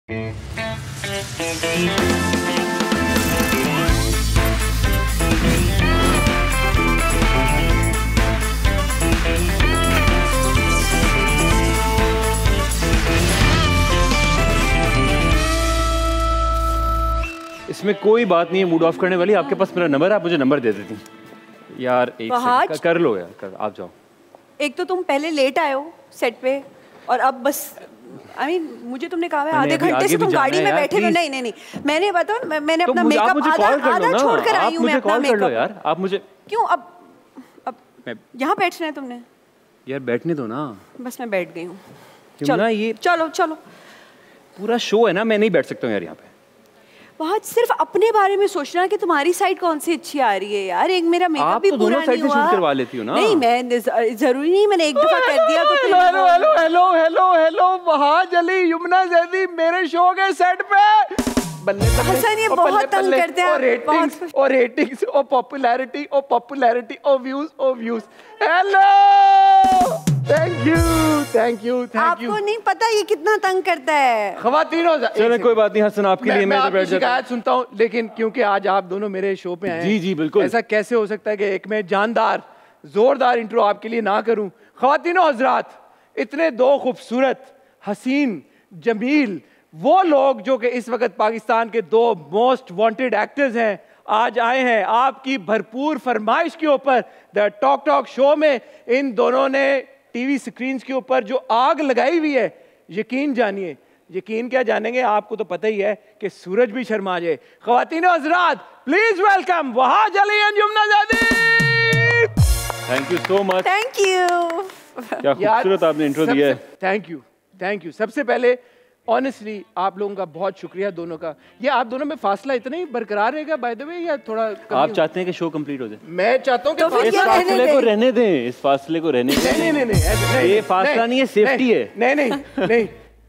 इसमें कोई बात नहीं है मूड ऑफ करने वाली। आपके पास मेरा नंबर है, आप मुझे नंबर दे देती यार। एक सेकंड कर लो यार, कर आप जाओ। एक तो तुम पहले लेट आए हो सेट पे और अब बस मुझे तुमने कहा है आधे घंटे से तुम गाड़ी में बैठे हो। नहीं नहीं नहीं, मैंने बताओ मैंने अपना मेकअप आधा छोड़ कर आई हूँ मैं अपना मेकअप। यार आप मुझे क्यों अब यहाँ बैठना है तुमने? यार बैठने दो ना। बस मैं बैठ गई हूँ। चलो ये चलो चलो, पूरा शो है ना, मैं नहीं बैठ सकता हूँ यार यहाँ पे। बहुत सिर्फ अपने बारे में सोचना कि तुम्हारी साइड कौन सी अच्छी आ रही है यार। एक मेरा मेकअप भी पूरा नहीं हुआ। शूट करवा लेती हो ना। नहीं मैं जरूरी नहीं, मैंने एक दफा कर दिया तो hello hello hello hello hello hello Wahaj Ali, Yamuna Zaidi मेरे शो के सेट पे। हसन ये बहुत तंग करते हैं। और रेटिंग्स और पॉपुलैरिटी और पॉपुलैरिटी और views. Hello, thank you thank you thank you. आपको नहीं पता ये कितना तंग करता है। खवातीनों, चलो कोई बात नहीं हसन, आपके लिए मैं बैठ शिकायत सुनता हूँ, लेकिन क्योंकि आज आप दोनों मेरे शो पे आए। जी जी बिल्कुल। ऐसा कैसे हो सकता है कि एक मैं जानदार जोरदार इंट्रो आपके लिए ना करूं। खवातीनों हजरात, इतने दो खूबसूरत हसीन जमील वो लोग जो कि इस वक्त पाकिस्तान के दो मोस्ट वांटेड एक्टर्स हैं, आज आए हैं आपकी भरपूर फरमाइश के ऊपर द टॉक टॉक शो में। इन दोनों ने टीवी स्क्रीन के ऊपर जो आग लगाई हुई है, यकीन जानिए, यकीन क्या जानेंगे, आपको तो पता ही है कि सूरज भी शर्मा जाए। ख़वातीनो हज़रात, please welcome Wahaj Ali and Yamuna Zaidi. Thank you so much. Thank you. क्या खूबसूरत आपने इंट्रो दिया है। Thank you. सबसे पहले ऑनेस्टली आप लोगों का बहुत शुक्रिया दोनों का। ये आप दोनों में फासला इतना ही बरकरार रहेगा बाय द वे, या थोड़ा आप चाहते हैं कि शो कंप्लीट हो जाए? मैं चाहता हूँ कि तो इस फासले को रहने दें, इस फासले को रहने दें। नहीं, ये फासला नहीं है, सेफ्टी है। नहीं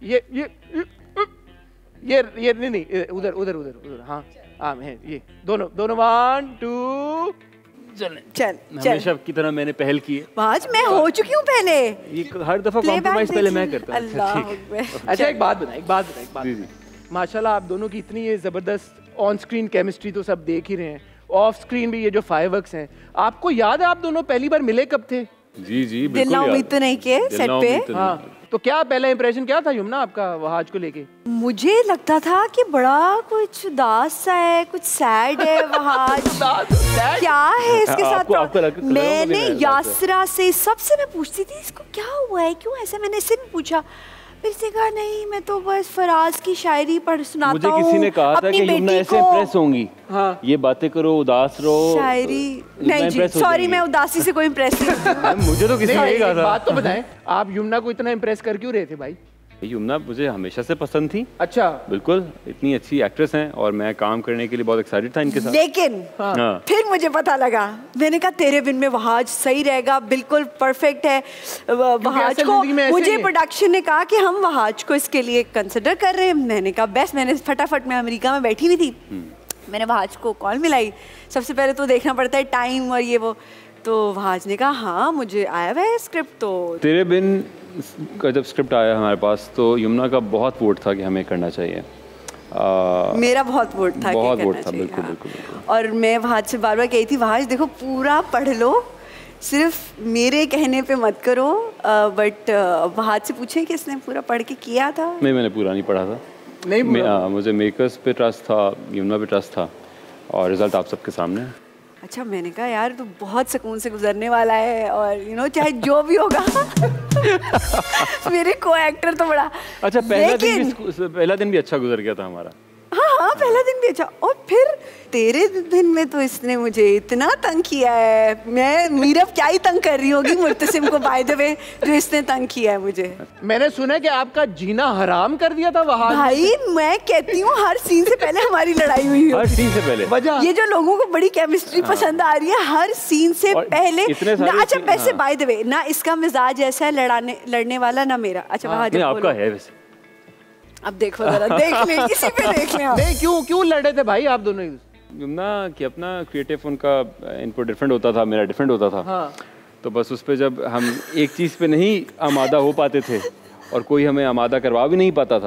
ये नहीं, उधर हाँ है ये दोनों 1 2 चल हमेशा की तरह मैंने पहल की है। आज मैं हो चुकी हूँ पहले। ये हर दफा कॉम्प्रोमाइज पहले मैं करता हूँ। अच्छा एक बात बताएं। माशाल्लाह आप दोनों की इतनी ये जबरदस्त ऑन स्क्रीन केमिस्ट्री तो सब देख ही रहे हैं, ऑफ स्क्रीन भी ये जो फायरवर्क्स हैं, आपको याद है आप दोनों पहली बार मिले कब थे? जी बिल्कुल। दिल ना उम्मीद तो नहीं किए सेट पे। हाँ, तो क्या पहला इंप्रेशन क्या था यमुना आपका वहाज को लेके? मुझे लगता था कि बड़ा कुछ उदास सा है, कुछ सैड है वहाज। क्या है इसके साथ? मैंने यासरा से सबसे मैं पूछती थी इसको क्या हुआ है, क्यों ऐसा, मैंने इससे भी पूछा, फिर से कहा नहीं मैं तो बस फराज की शायरी पढ़ सुनाता हूँ। मुझे किसी ने कहा था कि यमुना ऐसे इम्प्रेस होंगी। हाँ। ये बातें करो, उदास रहो, शायरी नहीं जी, सॉरी मैं उदासी से कोई इम्प्रेस नहीं। मुझे तो किसी ने कहा था। बात तो बताएं, आप यमुना को इतना इम्प्रेस कर क्यों रहे थे भाई? यमुना मुझे हमेशा से पसंद थी। अच्छा। बिल्कुल, इतनी अच्छी एक्ट्रेस हैं और मैं काम करने के लिए बहुत एक्साइटेड था इनके साथ। लेकिन फिर मुझे पता लगा, मैंने कहा तेरे बिन में वहाज सही रहेगा, बिल्कुल परफेक्ट है वहाज को। मुझे प्रोडक्शन ने कहा कि हम वहाज को इसके लिए कंसिडर कर रहे हैं। मैंने कहा बेस्ट, मैंने फटाफट मैं अमेरिका में बैठी हुई थी, मैंने वहाज को कॉल मिलाई। सबसे पहले तो देखना पड़ता है टाइम और ये वो, तो वहाज ने कहा हाँ मुझे आया हुआ है स्क्रिप्ट। तो तेरे बिन का जब स्क्रिप्ट आया हमारे पास तो यमुना का बहुत वोट था कि हमें करना चाहिए। मेरा बहुत वोट था, बहुत वोट था। बिल्कुल बिल्कुल। और मैं वहाज से बार बार कही थी वहाज देखो पूरा पढ़ लो, सिर्फ मेरे कहने पे मत करो। बट वहाज से पूछे कि इसने पूरा पढ़ के किया था? नहीं, मैंने पूरा नहीं पढ़ा था। नहीं, मुझे मेकर्स पे ट्रस्ट था, यमुना पे ट्रस्ट था और रिजल्ट आप सबके सामने है। अच्छा, मैंने कहा यार तू बहुत सुकून से गुजरने वाला है और चाहे जो भी होगा मेरे को एक्टर तो बड़ा अच्छा। पहला दिन भी अच्छा गुजर गया था हमारा। हाँ, पहला दिन भी अच्छा। और फिर तेरे दिन में तो इसने मुझे इतना तंग किया है, मैं मीरब क्या ही तंग कर रही होगी मुर्तसिम को बाय द वे, जो इसने तंग किया है मुझे। मैंने सुना है कि आपका जीना हराम कर दिया था वहां। भाई मैं कहती हूँ हर सीन से पहले हमारी लड़ाई हुई है। हर सीन से पहले वजह ये जो लोगों को बड़ी केमिस्ट्री पसंद आ रही है, हर सीन से पहले अच्छा वैसे बाय द वे ना इसका मिजाज ऐसा है लड़ने वाला ना मेरा। अच्छा आपका है वैसे। अब देखो जरा, देख ले इसी पे देख ले। नहीं क्यों लड़े थे भाई आप दोनों? यमुना कि अपना क्रिएटिव उनका इनपुट डिफरेंट होता था, मेरा डिफरेंट होता था। हाँ। तो बस उस पे जब हम एक चीज़ पे नहीं आमादा हो पाते थे और कोई हमें आमादा करवा भी नहीं पाता था,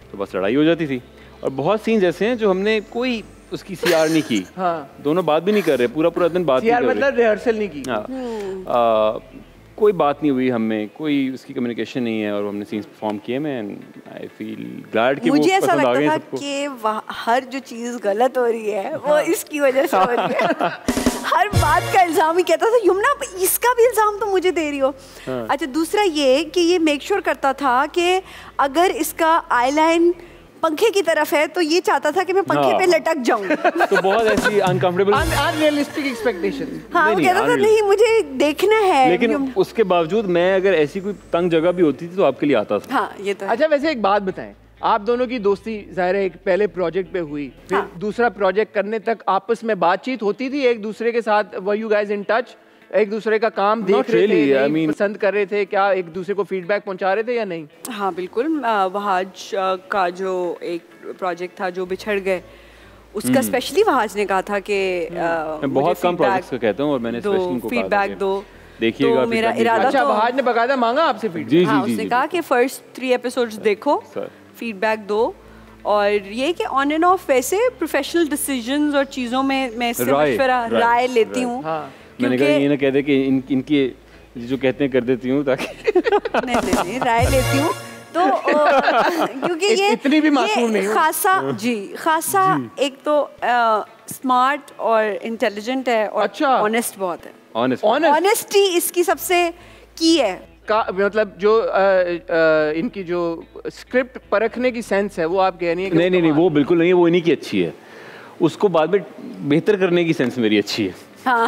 तो बस लड़ाई हो जाती थी। और बहुत सीन्स ऐसे हैं जो हमने कोई उसकी सीआर नहीं की। हाँ। दोनों बात भी नहीं कर रहे, पूरा दिन बात नहीं कर रहे। मतलब रिहर्सल नहीं की। हाँ। कोई बात नहीं हुई हमें, कोई उसकी कम्युनिकेशन नहीं है, और हमने सीन्स परफॉर्म किए। मैं आई फील ग्लैड कि मुझे वो ऐसा पसंद आ गए लगता था सबको। कि हर जो चीज़ गलत हो रही है वो इसकी वजह से हो रही है। हर बात का इल्ज़ाम ही कहता था, यमुना इसका भी इल्ज़ाम तो मुझे दे रही हो। अच्छा, दूसरा ये कि ये मेक श्योर करता था कि अगर इसका आईलाइन पंखे की तरफ है तो ये चाहता था कि मैं पंखे पे लटक जाऊं। तो बहुत ऐसी अनकंफर्टेबल, अनरियलिस्टिक एक्सपेक्टेशन। हाँ, वो कहता था नहीं मुझे देखना है। लेकिन उसके बावजूद मैं अगर ऐसी कोई तंग जगह भी होती थी तो आपके लिए आता था। हाँ, ये तो है। अच्छा, वैसे एक बात बताएं, आप दोनों की दोस्ती जाहिर है एक पहले प्रोजेक्ट पे हुई, फिर दूसरा प्रोजेक्ट करने तक आपस में बातचीत होती थी एक दूसरे के साथ? Were you guys in touch? एक दूसरे का काम देख रहे थे, पसंद कर रहे थे, क्या एक दूसरे को फीडबैक पहुंचा रहे थे या नहीं? हाँ बिल्कुल। वहाज का जो एक प्रोजेक्ट था जो बिछड़ गए, उसका स्पेशली वहाज ने कहा था कि मैं बहुत कम प्रोजेक्ट्स का कहता हूँ और मैंने स्पेशली उनको कहा फीडबैक दो। देखिएगा तो मेरा इरादा, अच्छा, वहाज ने बकायदा मांगा आपसे फीडबैक? हाँ, उसने कहा कि फर्स्ट 3 एपिसोड्स देखो, फीडबैक दो, और ये कि ऑन एंड ऑफ वैसे प्रोफेशनल डिसीजंस और चीज़ों में मैं इससे मशवरा राय लेती हूँ। मैंने कहा ये ना कह दे कि इनकी जो कहते हैं कर देती हूँ, ताकि नहीं राय लेती हूँ तो क्योंकि ये इतनी भी मासूम नहीं खासा एक तो स्मार्ट और इंटेलिजेंट है और ऑनेस्ट बहुत है। ऑनेस्टी इसकी सबसे की है का, मतलब जो इनकी जो स्क्रिप्ट परखने की सेंस है वो आप कह रही हैं कि नहीं वो बिल्कुल नहीं है, वो इन्हीं की अच्छी है, उसको बाद में बेहतर करने की सेंस मेरी अच्छी है।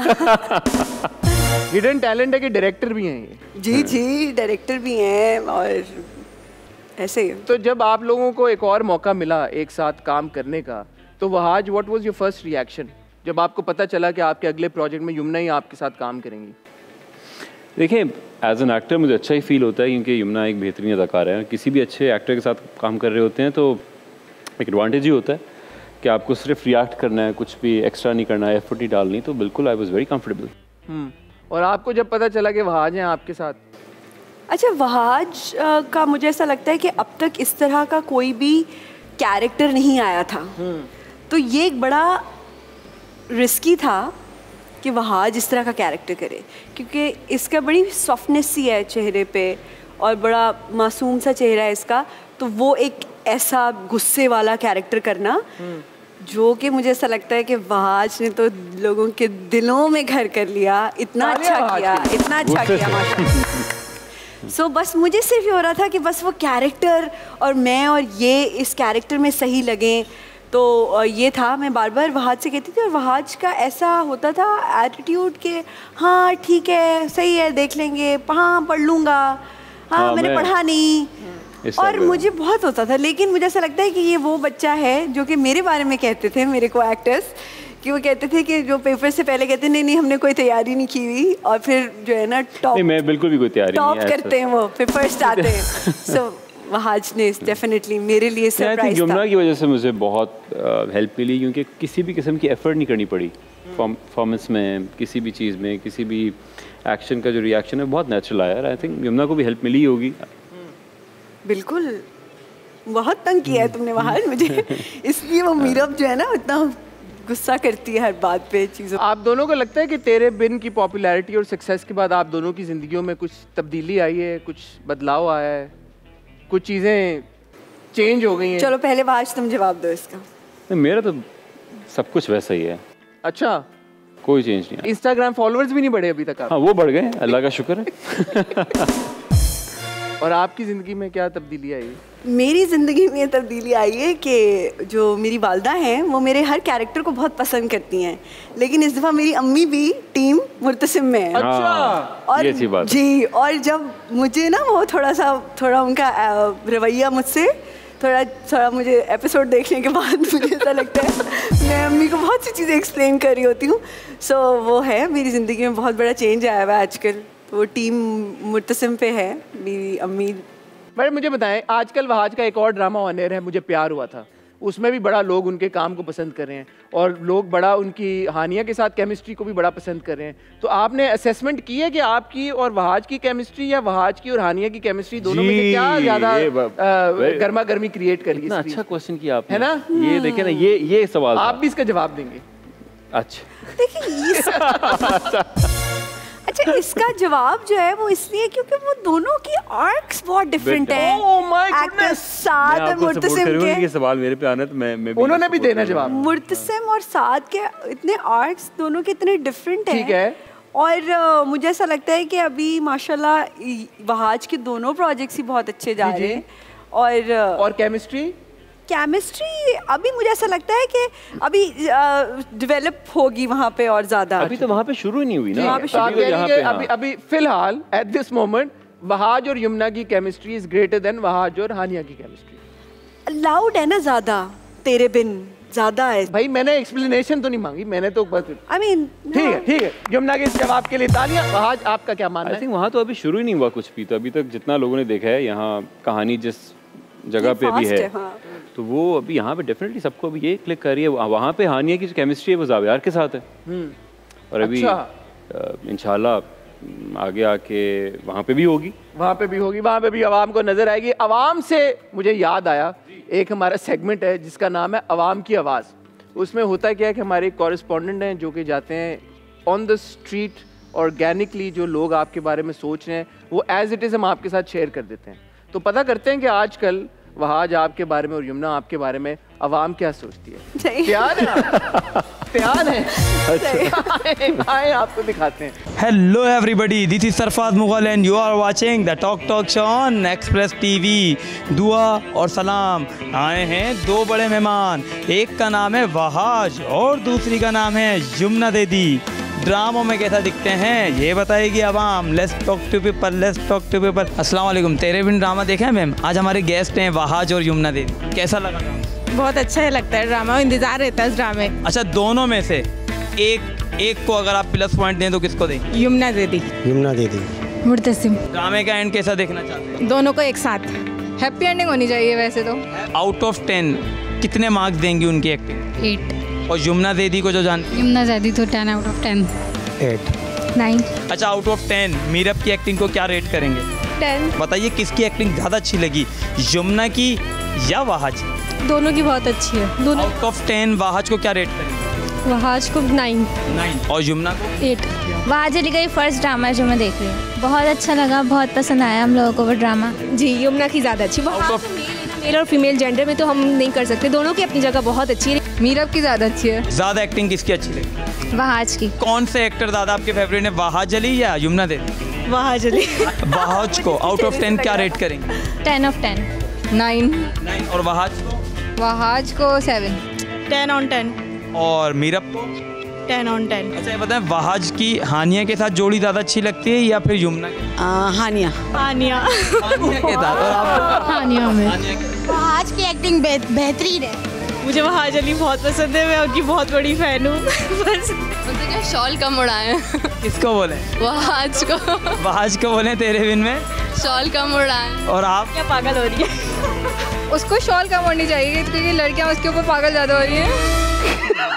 हिडन टैलेंट है कि डायरेक्टर भी हैं ये? जी डायरेक्टर भी हैं और ऐसे ही। तो जब आप लोगों को एक और मौका मिला एक साथ काम करने का, तो Wahaj what was your first reaction जब आपको पता चला कि आपके अगले प्रोजेक्ट में यमुना ही आपके साथ काम करेंगी? देखिए, एज एन एक्टर मुझे अच्छा ही फील होता है क्योंकि यमुना एक बेहतरीन अदाकार है। किसी भी अच्छे एक्टर के साथ काम कर रहे होते हैं तो एक एडवांटेज ही होता है कि आपको सिर्फ रिएक्ट करना है, कुछ भी एक्स्ट्रा नहीं करना है, एफर्ट नहीं डालनी। तो बिल्कुल आई वाज वेरी कंफर्टेबल। और आपको जब पता चला कि वहाज हैं आपके साथ? अच्छा, वहाज का मुझे ऐसा लगता है कि अब तक इस तरह का कोई भी कैरेक्टर नहीं आया था, तो ये एक बड़ा रिस्की था कि वहाज इस तरह का कैरेक्टर करे, क्योंकि इसका बड़ी सॉफ्टनेस सी है चेहरे पे और बड़ा मासूम सा चेहरा है इसका। तो वो एक ऐसा गुस्से वाला कैरेक्टर करना, जो कि मुझे ऐसा लगता है कि वहाज ने तो लोगों के दिलों में घर कर लिया। इतना अच्छा किया माशाल्लाह। सो बस मुझे सिर्फ ये हो रहा था कि बस वो कैरेक्टर और मैं और ये इस कैरेक्टर में सही लगे। तो ये था, मैं बार बार वहाज से कहती थी, और वहाज का ऐसा होता था एटीट्यूड के हाँ ठीक है सही है देख लेंगे, हाँ पढ़ लूँगा, हाँ मैंने पढ़ा नहीं, और मुझे बहुत होता था। लेकिन मुझे ऐसा लगता है कि ये वो बच्चा है जो कि मेरे बारे में कहते थे मेरे को एक्टर्स, कि वो कहते थे कि जो पेपर से पहले कहते नहीं हमने कोई तैयारी नहीं की हुई, और फिर जो है ना टॉप, मैं बिल्कुल भी कोई तैयारी टॉप करते हैं वो, फिर फर्स्ट आते हैं। सो वहाज ने डेफिनेटली मेरे लिए सरप्राइज था। यमुना की वजह से मुझे बहुत हेल्प मिली, क्योंकि किसी भी किस्म की एफर्ट नहीं करनी पड़ी परफॉर्मेंस में, किसी भी चीज़ में, किसी भी एक्शन का जो रिएक्शन है बहुत नेचुरल आया। आई थिंक यमुना को भी हेल्प मिली होगी। बिल्कुल, बहुत तंग किया है तुमने वहाज मुझे, इसलिए वो मीरब जो है ना इतना गुस्सा करती है हर बात पे चीज़ों। आप दोनों को लगता है कि तेरे बिन की पॉपुलैरिटी और सक्सेस के बाद आप दोनों की जिंदगियों में कुछ तब्दीली आई है, कुछ बदलाव आया है, कुछ चीज़ें चेंज हो गई हैं? चलो पहले वहाज तुम जवाब दो इसका। मेरा तो सब कुछ वैसा ही है। अच्छा, कोई चेंज नहीं। इंस्टाग्राम फॉलोअर्स भी नहीं बढ़े अभी तक? हाँ वो बढ़ गए, अल्लाह का शुक्र है। और आपकी ज़िंदगी में क्या तब्दीली आई? मेरी ज़िंदगी में ये तब्दीली आई है कि जो मेरी वालदा हैं वो मेरे हर कैरेक्टर को बहुत पसंद करती हैं, लेकिन इस दफ़ा मेरी अम्मी भी टीम मुर्तसिम में है। अच्छा, और ये अच्छी बात जी, और जब मुझे ना वो थोड़ा उनका रवैया मुझसे थोड़ा मुझे एपिसोड देखने के बाद मुझे ऐसा लगता है मैं अम्मी को बहुत सी चीज़ें एक्सप्लेन कर रही होती हूँ। सो वो है मेरी ज़िंदगी में बहुत बड़ा चेंज आया हुआ है आजकल, तो वो टीम मुर्तसिम पे है मेरी अम्मी। मैडम मुझे बताएं, आजकल वहाज का एक और ड्रामा ऑन एयर है मुझे प्यार हुआ था, उसमें भी बड़ा लोग उनके काम को पसंद कर रहे हैं और लोग बड़ा उनकी हानिया के साथ केमिस्ट्री को भी बड़ा पसंद कर रहे हैं। तो आपने असेसमेंट की है कि आपकी और वहाज की केमिस्ट्री या वहाज की और हानिया की केमिस्ट्री दोनों में से क्या ज़्यादा गर्मा गर्मी क्रिएट करी? अच्छा क्वेश्चन किया आपने, है ना? ये देखे ना, ये सवाल आप भी इसका जवाब देंगे। अच्छा देखिए अच्छा, इसका जवाब जो है वो इसलिए क्योंकि वो दोनों की आर्क्स बहुत डिफरेंट है। एक्टर साद और मुर्तसिम के सवाल मेरे पे आना तो मैं भी उन्होंने भी देना जवाब। मुर्तसिम और साद के इतने आर्क्स दोनों के इतने डिफरेंट हैं। ठीक है। और मुझे ऐसा लगता है कि अभी माशाल्लाह वहाज के दोनों प्रोजेक्ट्स ही बहुत अच्छे जा रहे हैं। और केमिस्ट्री अभी मुझे ऐसा लगता है कि अभी डेवलप होगी वहाँ पे और ज़्यादा। अभी तो वहाँ पे शुरू ही नहीं हुई ना। अभी फिलहाल एट दिस मोमेंट वहाज और यमुना की chemistry is greater than Wahaj और हानिया की केमिस्ट्री। लाउड है ना ज़्यादा, तेरे बिन ज़्यादा है। भाई मैंने एक्सप्लेनेशन तो नहीं मांगी, मैंने तो बस ठीक है यमुना के इस जवाब के लिए तालियां। वहाज आपका क्या मानना है? आई थिंक वहाँ तो अभी शुरू ही नहीं हुआ कुछ भी, तो अभी तक जितना लोगों ने देखा है यहाँ कहानी जिस जगह पे भी है तो वो अभी यहाँ पे डेफिनेटली सबको अभी ये क्लिक कर रही है। वहाँ पे हानिया की जो केमिस्ट्री है वो ज़ावियार के साथ है और अभी इंशाल्लाह आगे आके वहाँ पे भी होगी, वहाँ पे भी आवाम को नज़र आएगी। आवाम से मुझे याद आया एक हमारा सेगमेंट है जिसका नाम है आवाम की आवाज़। उसमें होता क्या है कि हमारे कॉरेस्पॉन्डेंट हैं जो कि जाते हैं ऑन द स्ट्रीट, ऑर्गेनिकली जो लोग आपके बारे में सोच रहे हैं वो एज इट इज़ हम आपके साथ शेयर कर देते हैं। तो पता करते हैं कि आजकल वहाज आपके बारे में और यमुना आपके बारे में आवाम क्या सोचती है। तैयार है? आए आपको दिखाते हैं। Hello everybody, this is Sarfaraz Mughal and you are watching the talk show on Express TV. दुआ और सलाम। आए हैं दो बड़े मेहमान, एक का नाम है वहाज और दूसरी का नाम है यमुना दीदी। ड्रामों में कैसा दिखते हैं ये बताएगी आवाम। Let's talk to people. अस्सलाम वालेकुम। तेरे बिन ड्रामा देखा है मैम? आज हमारे गेस्ट हैं वहाज और यमुना दीदी। कैसा लगा ड्रामा? बहुत अच्छा लगता है ड्रामा, इंतजार रहता है इस ड्रामे। अच्छा, दोनों में से एक को अगर आप प्लस पॉइंट दें तो किसको दें? यमुना दीदी। मुर्तसिम। ड्रामे का एंड कैसा देखना चाहते हैं? दोनों को एक साथ हैप्पी एंडिंग होनी चाहिए वैसे तो। आउट ऑफ 10 कितने मार्क्स देंगी उनकी एक्टिंग? 8। और यमुना दीदी को जो जानती हैं? यमुना दीदी तो 10 आउट ऑफ 10। 8। 9। अच्छा, आउट ऑफ 10 मीरब की एक्टिंग को क्या रेट करेंगे? 10। बताइए किसकी एक्टिंग ज़्यादा अच्छी लगी, यमुना की या वहाज? दोनों की बहुत अच्छी है। दोनों। आउट ऑफ 10 वहाज को क्या रेट करेंगे? वहाज को 9। और यमुना को? 8। वहाज अली का ये फर्स्ट ड्रामा है जो मैं देख रही हूँ, बहुत अच्छा लगा, बहुत पसंद आया हम लोगों को वो ड्रामा। जी, यमुना की ज़्यादा अच्छी। मेल और फीमेल जेंडर में तो हम नहीं कर सकते, दोनों की अपनी जगह बहुत अच्छी है। मीरब की ज़्यादा अच्छी है। ज़्यादा एक्टिंग किसकी अच्छी लगी? वहाज की। कौन से एक्टर ज़्यादा आपके फेवरेट है, वहाज अली या यमुना दीदी? वहाज अली। वहाज को आउट ऑफ 10 क्या रेट करेंगे? 10 ऑफ 10। 9। और वहाज को? वहाज को 7। 10 on 10। और मीरब को? 10 on 10। अच्छा, ये बताएं वहाज की हानिया के साथ जोड़ी ज़्यादा अच्छी लगती है या फिर यमुना के? हानिया के साथ। और आपको? हानिया में। वहाज की एक्टिंग बेहतरीन है। मुझे वहाज अली बहुत पसंद है, मैं उनकी बहुत बड़ी फैन हूँ। बस मुझे क्या शॉल कम उड़ाए? किसको बोले? वहाज को। वहाज को बोले तेरे बिन में शॉल कम उड़ाए। और आप? क्या पागल हो रही है? उसको शॉल कम होनी चाहिए क्योंकि लड़कियां उसके ऊपर पागल ज़्यादा हो रही हैं।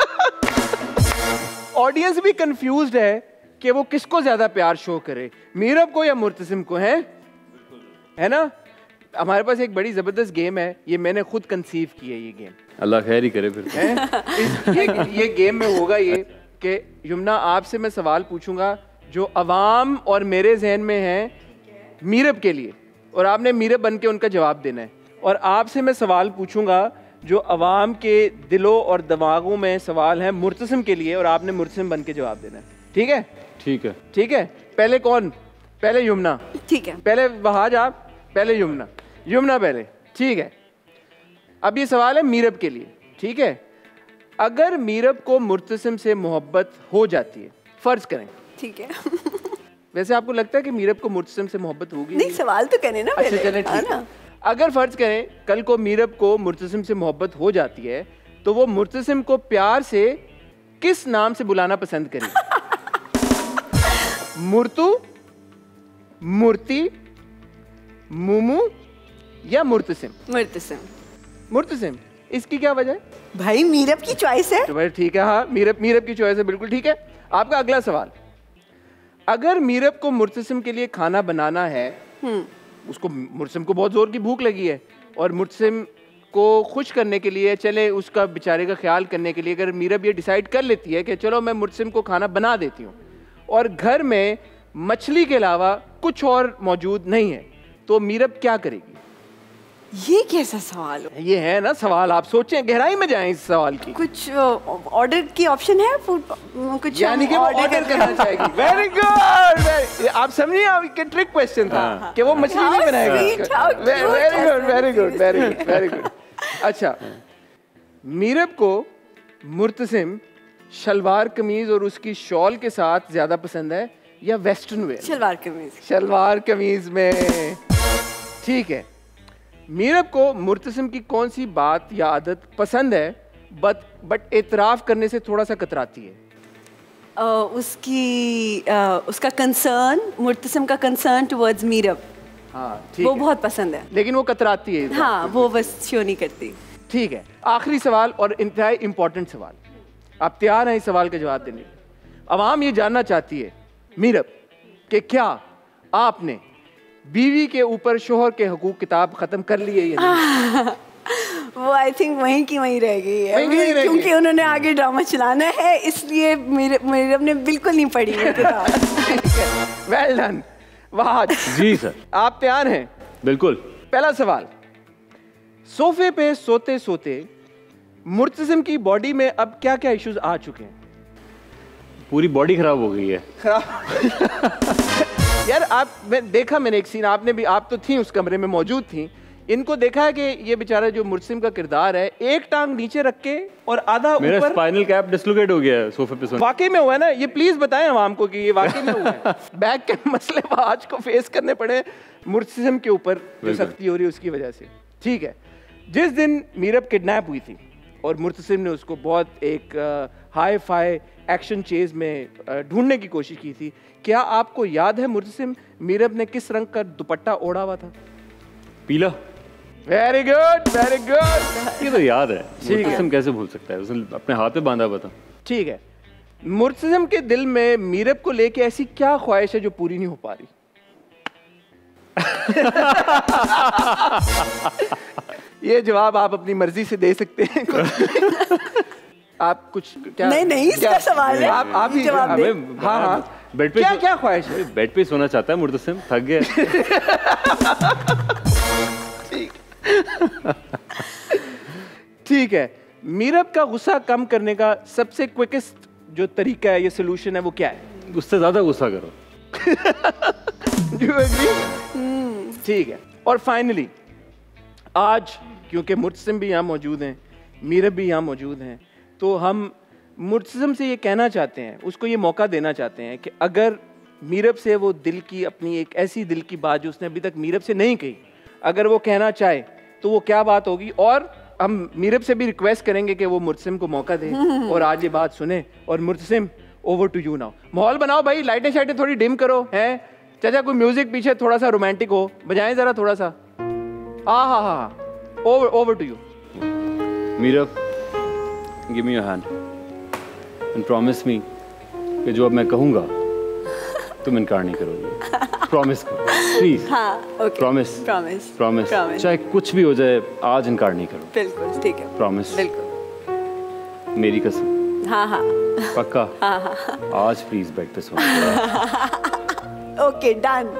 ऑडियंस भी कंफ्यूज्ड है कि वो किसको ज्यादा प्यार शो करे, मीरब को या मुर्तसिम को, है ना? हमारे पास एक बड़ी जबरदस्त गेम है, ये मैंने खुद कंसीव की है ये गेम। अल्लाह खैर ही करे फिर। ये गेम में होगा ये कि यमुना आपसे मैं सवाल पूछूंगा जो अवाम और मेरे जहन में है मीरब के लिए, और आपने मीरब बन के उनका जवाब देना है। और आपसे मैं सवाल पूछूंगा जो अवाम के दिलों और दिमागों में सवाल है मुर्तसिम के लिए, और आपने मुर्तसिम बन के जवाब देना है। ठीक है? ठीक है। पहले कौन? पहले यमुना। ठीक है। पहले वहाज आप, पहले यमुना पहले। ठीक है। अब ये सवाल है मीरब के लिए। ठीक है? अगर मीरब को मुर्तसिम से मोहब्बत हो जाती है, फर्ज करें। ठीक है। वैसे आपको लगता है कि मीरब को मुर्तसिम से मोहब्बत होगी? नहीं, सवाल तो कहने ना। अच्छा चलें, ठीक है। अगर फर्ज करें कल को मीरब को मुर्तसिम से मोहब्बत हो जाती है तो वो मुर्तसिम को प्यार से किस नाम से बुलाना पसंद करेगी? मुर्तू, मूर्ति, मुमू या मुर्तसिम? मुर्तसिम। मुर्तसिम। इसकी क्या वजह है? भाई मीरब की चॉइस है। तो भाई ठीक है, हाँ मीरब की चॉइस है, बिल्कुल ठीक है। आपका अगला सवाल, अगर मीरब को मुर्तसिम के लिए खाना बनाना है, उसको मुर्तसिम को बहुत जोर की भूख लगी है और मुर्तसिम को खुश करने के लिए, चले उसका बेचारे का ख्याल करने के लिए अगर मीरब ये डिसाइड कर लेती है कि चलो मैं मुर्तसिम को खाना बना देती हूँ और घर में मछली के अलावा कुछ और मौजूद नहीं है, तो मीरब क्या करेगी? ये कैसा सवाल है? ये है ना सवाल, आप सोचें, गहराई में जाएं इस सवाल की। कुछ ऑर्डर की ऑप्शन है? फूड कुछ यानी कि वो ऑर्डर करना चाहेगी। वेरी गुड, आप समझिए, आपके ट्रिक क्वेश्चन था कि वो मछली नहीं बनाएगा। Very good. अच्छा, मीरब को मुर्तसिम शलवार कमीज और उसकी शॉल के साथ ज्यादा पसंद है या वेस्टर्न वेयर? शलवार कमीज। शलवार कमीज में, ठीक है। मीरब को मुर्तसिम की कौन सी बात या आदत पसंद है बट एतराफ करने से थोड़ा सा कतराती है? उसका कंसर्न, मुर्तसिम का कंसर्न टुवर्ड्स मीरब, हाँ ठीक वो है। बहुत पसंद है, लेकिन वो कतराती है। हाँ, वो बस शो नहीं करती। ठीक है, आखिरी सवाल और इंतहाई इंपॉर्टेंट सवाल, आप तैयार हैं इस सवाल का जवाब देने? अवाम ये जानना चाहती है मीरब कि क्या आपने बीवी के ऊपर शोहर के हकूक किताब खत्म कर लिए या नहीं? वो आई थिंक वहीं की वहीं रह गई है, क्योंकि उन्होंने आगे ड्रामा चलाना है, इसलिए मीरब ने बिल्कुल नहीं पढ़ी वो किताब। Well done. Wahaj ji sir. आप तैयार हैं? बिल्कुल। पहला सवाल, सोफे पे सोते सोते मुर्तसिम की बॉडी में अब क्या क्या इश्यूज आ चुके हैं? पूरी बॉडी खराब हो गई है। यार मैंने एक सीन, आपने भी, आप तो थी उस कमरे में मौजूद थी, इनको देखा है कि ये बेचारा जो मुर्तसिम का किरदार है, एक टांग नीचे रख के और आधा ऊपर। मेरा स्पाइनल कैप डिसलोकेट हो गया है सोफे पे सोने। वाकई में हुआ है ना? ये प्लीज बताएं आवाम को कि ये वाकई में हुआ है। बैक के मसले आज को फेस करने पड़े मुर्तसिम के ऊपर, जो सख्ती हो रही है उसकी वजह से। ठीक है, जिस दिन मीरब किडनैप हुई थी और मुर्तसिम ने उसको बहुत एक हाई फाई एक्शन चेज में ढूंढने की कोशिश की थी, क्या आपको याद है मुर्तसिम मीरब ने किस रंग का दुपट्टा ओढ़ा हुआ था? पीला। Very good, very good. ये तो याद है। मुर्तसिम कैसे भूल सकता है, उसने अपने हाथ पे बांधा हुआ था। ठीक है, मुर्तसिम के दिल में मीरब को लेके ऐसी क्या ख्वाहिश है जो पूरी नहीं हो पा रही? ये जवाब आप अपनी मर्जी से दे सकते हैं। आप कुछ क्या? नहीं, इसका सवाल है, आप ही जवाब दे। हाँ, बेड पे क्या ख्वाहिश है? बेड पे सोना चाहता है मुर्तसिम, थक गया। ठीक है, मीरब का गुस्सा कम करने का सबसे क्विकेस्ट जो तरीका है, ये सोल्यूशन है, वो क्या है? उससे ज्यादा गुस्सा करो। ठीक है, और फाइनली आज क्योंकि मुर्तसिम भी यहाँ मौजूद हैं, मीरब भी यहाँ मौजूद हैं, तो हम मुर्तसिम से ये कहना चाहते हैं, उसको ये मौका देना चाहते हैं कि अगर मीरब से वो दिल की, अपनी एक ऐसी दिल की बात जो उसने अभी तक मीरब से नहीं कही, अगर वो कहना चाहे तो वो क्या बात होगी? और हम मीरब से भी रिक्वेस्ट करेंगे कि वो मुर्तसिम को मौका दें और आज ये बात सुने। और Murtasim, over to you now. माहौल बनाओ भाई, लाइटें शाइटें थोड़ी डिम करो, हैं चाचा, कोई म्यूजिक पीछे थोड़ा सा रोमांटिक हो, बजाएं जरा थोड़ा सा। हाँ, over to you. Meerab, give me your hand and promise me कि जो अब मैं कहूँगा तुम इनकार नहीं करोगे। प्रॉमिस करो प्लीज। हाँ, ओके। प्रॉमिस। चाहे कुछ भी हो जाए, आज इनकार नहीं करो। बिल्कुल, ठीक है। प्रॉमिस। बिल्कुल। मेरी कसम। हाँ। पक्का? हाँ। आज प्लीज बेड पे सो। Okay, done.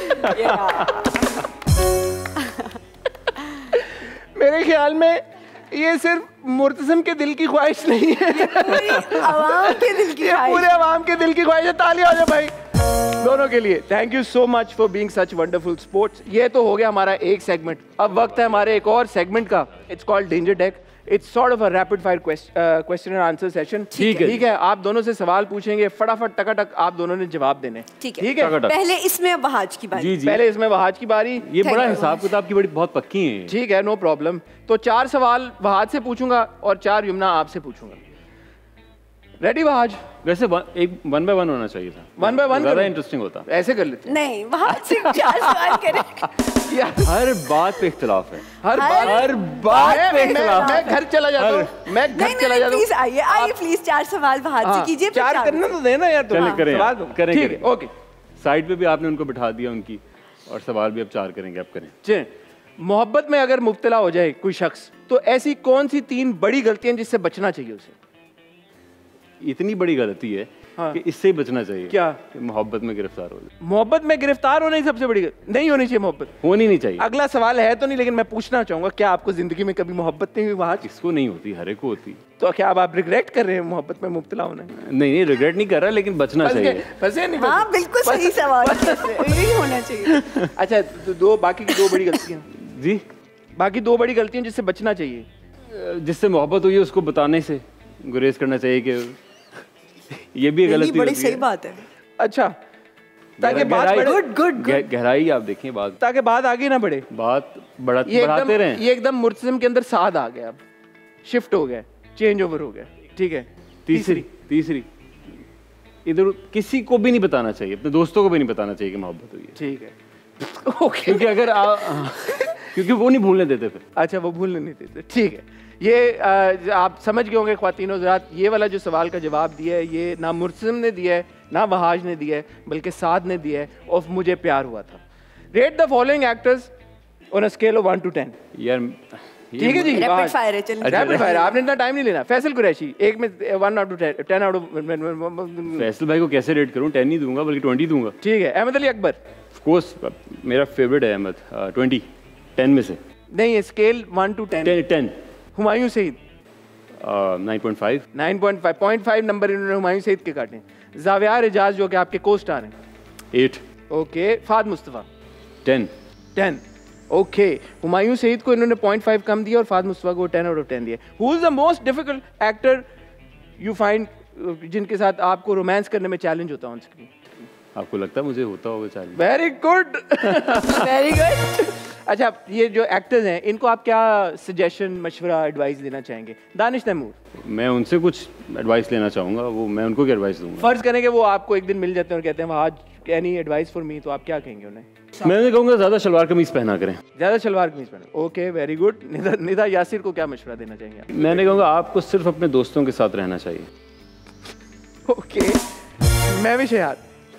मेरे ख्याल में ये सिर्फ मुर्तसिम के दिल की ख्वाहिश नहीं है, पूरे आवाम के दिल की ख्वाहिश। पूरे आवाम के दिल की ख्वाहिश है। तालियां हो जाए भाई दोनों के लिए। Thank you so much for being such wonderful sports. ये तो हो गया हमारा एक सेगमेंट, अब वक्त है हमारे एक और सेगमेंट का। It's called danger deck. It's sort of a rapid fire question and answer session. ठीक है, आप दोनों से सवाल पूछेंगे, फटाफट टकाटक आप दोनों ने जवाब देने। ठीक है। पहले इसमें वहाज की बारी। जी। पहले इसमें वहाज की बारी। ये बड़ा हिसाब किताब की बड़ी बहुत पक्की है। ठीक है, नो प्रॉब्लम। तो 4 सवाल वहाज से पूछूंगा और 4 यमुना आपसे पूछूंगा। रेडी वहाज? वैसे एक 1 by 1 होना चाहिए था। 1 by 1 ज़्यादा इंटरेस्टिंग होता। ऐसे कर लेते। नहीं, वहाज से 4 सवाल करें। हर बात पे इख्तिलाफ है। हर बात पे इख्तिलाफ। मैं घर चला जाता हूँ। प्लीज आइए प्लीज 4 सवाल वहाज से कीजिए। 4 करना तो देना यार। करें। ठीक है, ओके। साइड पे भी आपने उनको बिठा दिया उनकी, और सवाल भी अब 4 करेंगे। आप करें। मोहब्बत में अगर मुब्तला हो जाए कोई शख्स, तो ऐसी कौन सी 3 बड़ी गलतियां जिससे बचना चाहिए उसे? इतनी बड़ी गलती है कि इससे ही बचना चाहिए। क्या? मोहब्बत में गिरफ्तार हो जाए। मोहब्बत में गिरफ्तार होना ही सबसे बड़ी नहीं होनी चाहिए। मोहब्बत होनी नहीं चाहिए। अगला सवाल है तो नहीं, लेकिन मैं पूछना चाहूंगा, क्या आपको जिंदगी में कभी मोहब्बत नहीं हुई? वहां किसको नहीं होती, हर एक को होती। तो क्या आप रिग्रेट कर रहे हैं मोहब्बत में मुब्तला होना? नहीं, रिग्रेट नहीं कर रहा, लेकिन बचना चाहिए। फंसे नहीं? हाँ, बिल्कुल सही सवाल, यही होना चाहिए। अच्छा, तो बाकी की 2 बड़ी गलतियां जी, बाकी 2 बड़ी गलतियां जिससे बचना चाहिए। जिससे मोहब्बत हुई है उसको बताने से गुरेज करना चाहिए कि ये भी गलती बड़ी सही बात है। अच्छा, ताकि बात गुड गहराई आप देखें बात, ताकि बात आगे ना बढ़े, बात बढ़ाते रहें। ये एकदम मुर्तसिम के अंदर साद आ गया, अब शिफ्ट हो गया, चेंज ओवर हो गया। ठीक है। तीसरी इधर किसी को भी नहीं बताना चाहिए, अपने दोस्तों को भी नहीं बताना चाहिए कि मोहब्बत हुई है। ठीक है, ओके। क्योंकि अगर क्योंकि वो नहीं भूलने देते फिर। अच्छा, वो भूलने नहीं देते। ठीक है, ये आप समझ गए होंगे ख्वातीन हज़रात, ये वाला जो सवाल का जवाब दिया है, ये ना मुर्तसिम ने दिया है, ना वहाज ने दिया है, बल्कि साद ने दिया है, और मुझे प्यार हुआ था। Rate the following actors on a scale of 1 to 10। यार ठीक है जी, रैपिड फायर है, चलिए रैपिड फायर। आपने इतना टाइम नहीं लेना। फैसल कुरैशी, एक में 1 out of 10 out of। Faisal भाई को कैसे रेट करूं? 10 नहीं दूंगा, बल्कि 20 दूंगा। ठीक है। अहमद अली अकबर, ऑफ कोर्स मेरा फेवरेट है अहमद। 20 10 में से नहीं, scale 1 to 10। Humayun Saeed 9.5। 9.5 number इन्होंने हुमायूं सईद के काटे। जावियार इजाज जो कि आपके को स्टार हैं 8। ओके। फाद मुस्तफ़ा 10। ओके। हुमायूं सईद को इन्होंने 0.5 कम दिया और फाद मुस्तफ़ा को 10 out of 10 दिया। Who is the most difficult actor you find, जिनके साथ आपको रोमांस करने में चैलेंज होता है ऑन स्क्रीन? आपको लगता है मुझे होता होगा challenge? Very good, very good. अच्छा, ये जो एक्टर्स हैं, इनको आप क्या सजेशन, मशवरा, एडवाइस देना चाहेंगे? दानिश तैमूर, मैं उनसे कुछ एडवाइस लेना चाहूँगा। वो मैं उनको क्या एडवाइस दूंगा? फर्ज करें कि वो आपको एक दिन मिल जाते हैं और कहते हैं आज एनी एडवाइस फॉर मी, तो आप क्या कहेंगे उन्हें? मैं कहूँगा ज़्यादा शलवार कमीज पहना करें। ज़्यादा शलवार कमीज पहना। Okay, very good. Nida Yasir को क्या मशवरा देना चाहेंगे? मैंने कहूँगा आपको सिर्फ अपने दोस्तों के साथ रहना चाहिए। ओके। मैं भी शहर,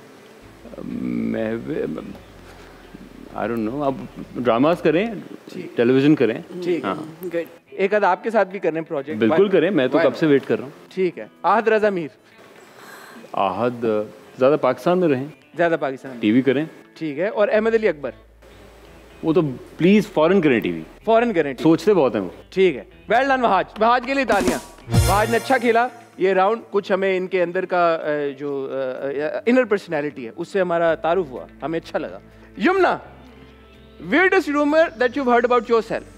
आई डोंट नो, आप ड्रामास करें, टेलीविजन करें। ठीक है, गुड। एक आध आपके साथ भी करने प्रोजेक्ट? बिल्कुल करें, मैं तो कब से वेट कर रहा हूँ। ठीक है। आहद रजा मीर, आहद ज़्यादा पाकिस्तान में रहें, ज़्यादा पाकिस्तान, टीवी करें। ठीक है। और अहमद अली अकबर, वो तो प्लीज़ फॉरेन करें, टीवी फॉरेन करें, सोचते बहुत हैं वो। ठीक है, वेल डन वहाज के लिए तालियां। वहाज ने अच्छा खेला ये राउंड। कुछ हमें इनके अंदर का जो इनर पर्सनैलिटी है उससे हमारा तारुफ हुआ, हमें अच्छा लगा। Yamuna, weirdest rumor that you've heard about yourself?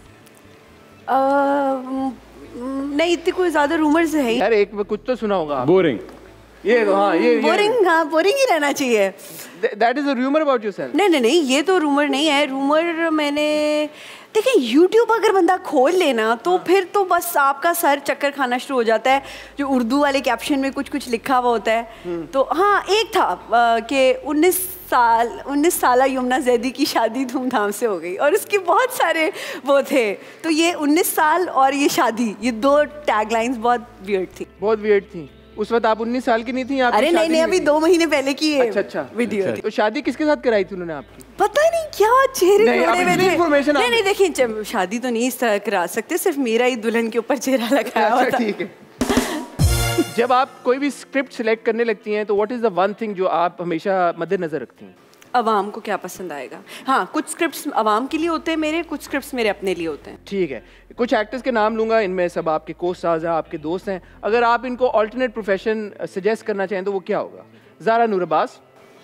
नहीं, इतनी कोई ज्यादा रूमर्स है ही। यार एक में कुछ तो सुना होगा। बोरिंग। ये हाँ, ये बोरिंग ही रहना चाहिए। That is a rumor about yourself? नहीं, ये तो रूमर नहीं है। रूमर मैंने देखिए, YouTube अगर बंदा खोल लेना तो फिर तो बस आपका सर चक्कर खाना शुरू हो जाता है। जो उर्दू वाले कैप्शन में कुछ लिखा हुआ होता है। तो हाँ, एक था कि 19 साल यमुना जैदी की शादी धूमधाम से हो गई, और उसके बहुत सारे वो थे। तो ये 19 साल और ये शादी, ये 2 टैगलाइंस बहुत वियर्ड थी। उस वक्त आप 19 साल की नहीं थी? अरे नहीं, अभी 2 महीने पहले की है। अच्छा वीडियो। तो शादी किसके साथ कराई थी उन्होंने आपकी? पता नहीं क्या चेहरे नहीं, देखिए शादी तो नहीं इस तरह करा सकते, सिर्फ मेरा ही दुल्हन के ऊपर चेहरा लगाया हुआ था। ठीक है। जब आप कोई भी स्क्रिप्ट सिलेक्ट करने लगती हैं तो what is the one thing जो आप हमेशा मद्देनजर रखती हैं? अवाम को क्या पसंद आएगा। हाँ, कुछ स्क्रिप्ट्स अवाम के लिए होते हैं मेरे, कुछ स्क्रिप्ट्स मेरे अपने लिए होते हैं। ठीक है। कुछ एक्टर्स के नाम लूंगा, इनमें सब आपके को-स्टार्स हैं, आपके दोस्त हैं। अगर आप इनको ऑल्टरनेट प्रोफेशन सजेस्ट करना चाहें तो वो क्या होगा? Zara Noor Abbas,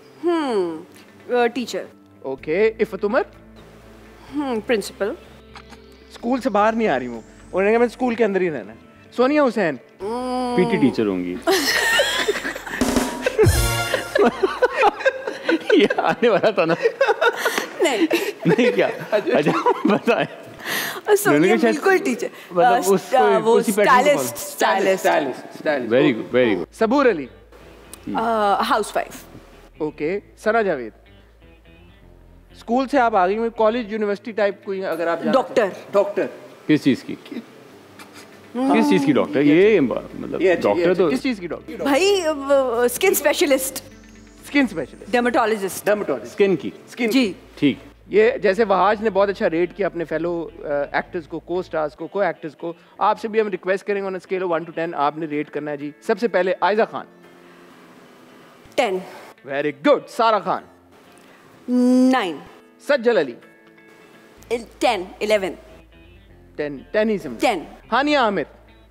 teacher. Okay. Iffat Umar, principal. School से बाहर नहीं आ रही हूँ, उन्होंने कहा मैं स्कूल के अंदर ही रहना है। सोनिया हुसैन, पीटी टीचर होंगी। ये आने वाला था ना? नहीं क्या? अच्छा बताएं। सोनिया बिल्कुल टीचर, मतलब वो stylist. Very good, very good. Saboor Ali housewife. Okay. Sana Javed, school से आप आ गई, कॉलेज यूनिवर्सिटी टाइप कोई अगर आप डॉक्टर। डॉक्टर किस चीज की? किस चीज की डॉक्टर? ये मतलब डॉक्टर तो किस चीज की डॉक्टर? भाई skin specialist. Skin specialist, dermatologist. Skin की। स्किन जी ठीक। ये जैसे वहाज ने बहुत अच्छा रेट किया अपने फेलो एक्टर्स को, को स्टार्स को, को एक्टर्स को, आपसे भी हम रिक्वेस्ट करेंगे ऑन स्केल ऑफ 1 to 10 आपने रेट करना है जी। सबसे पहले आयजा खान। 10। Very good. सारा खान। 9। सज्जल अली। 10, 11। 10 ही समझ। 10। हानिया आमिर।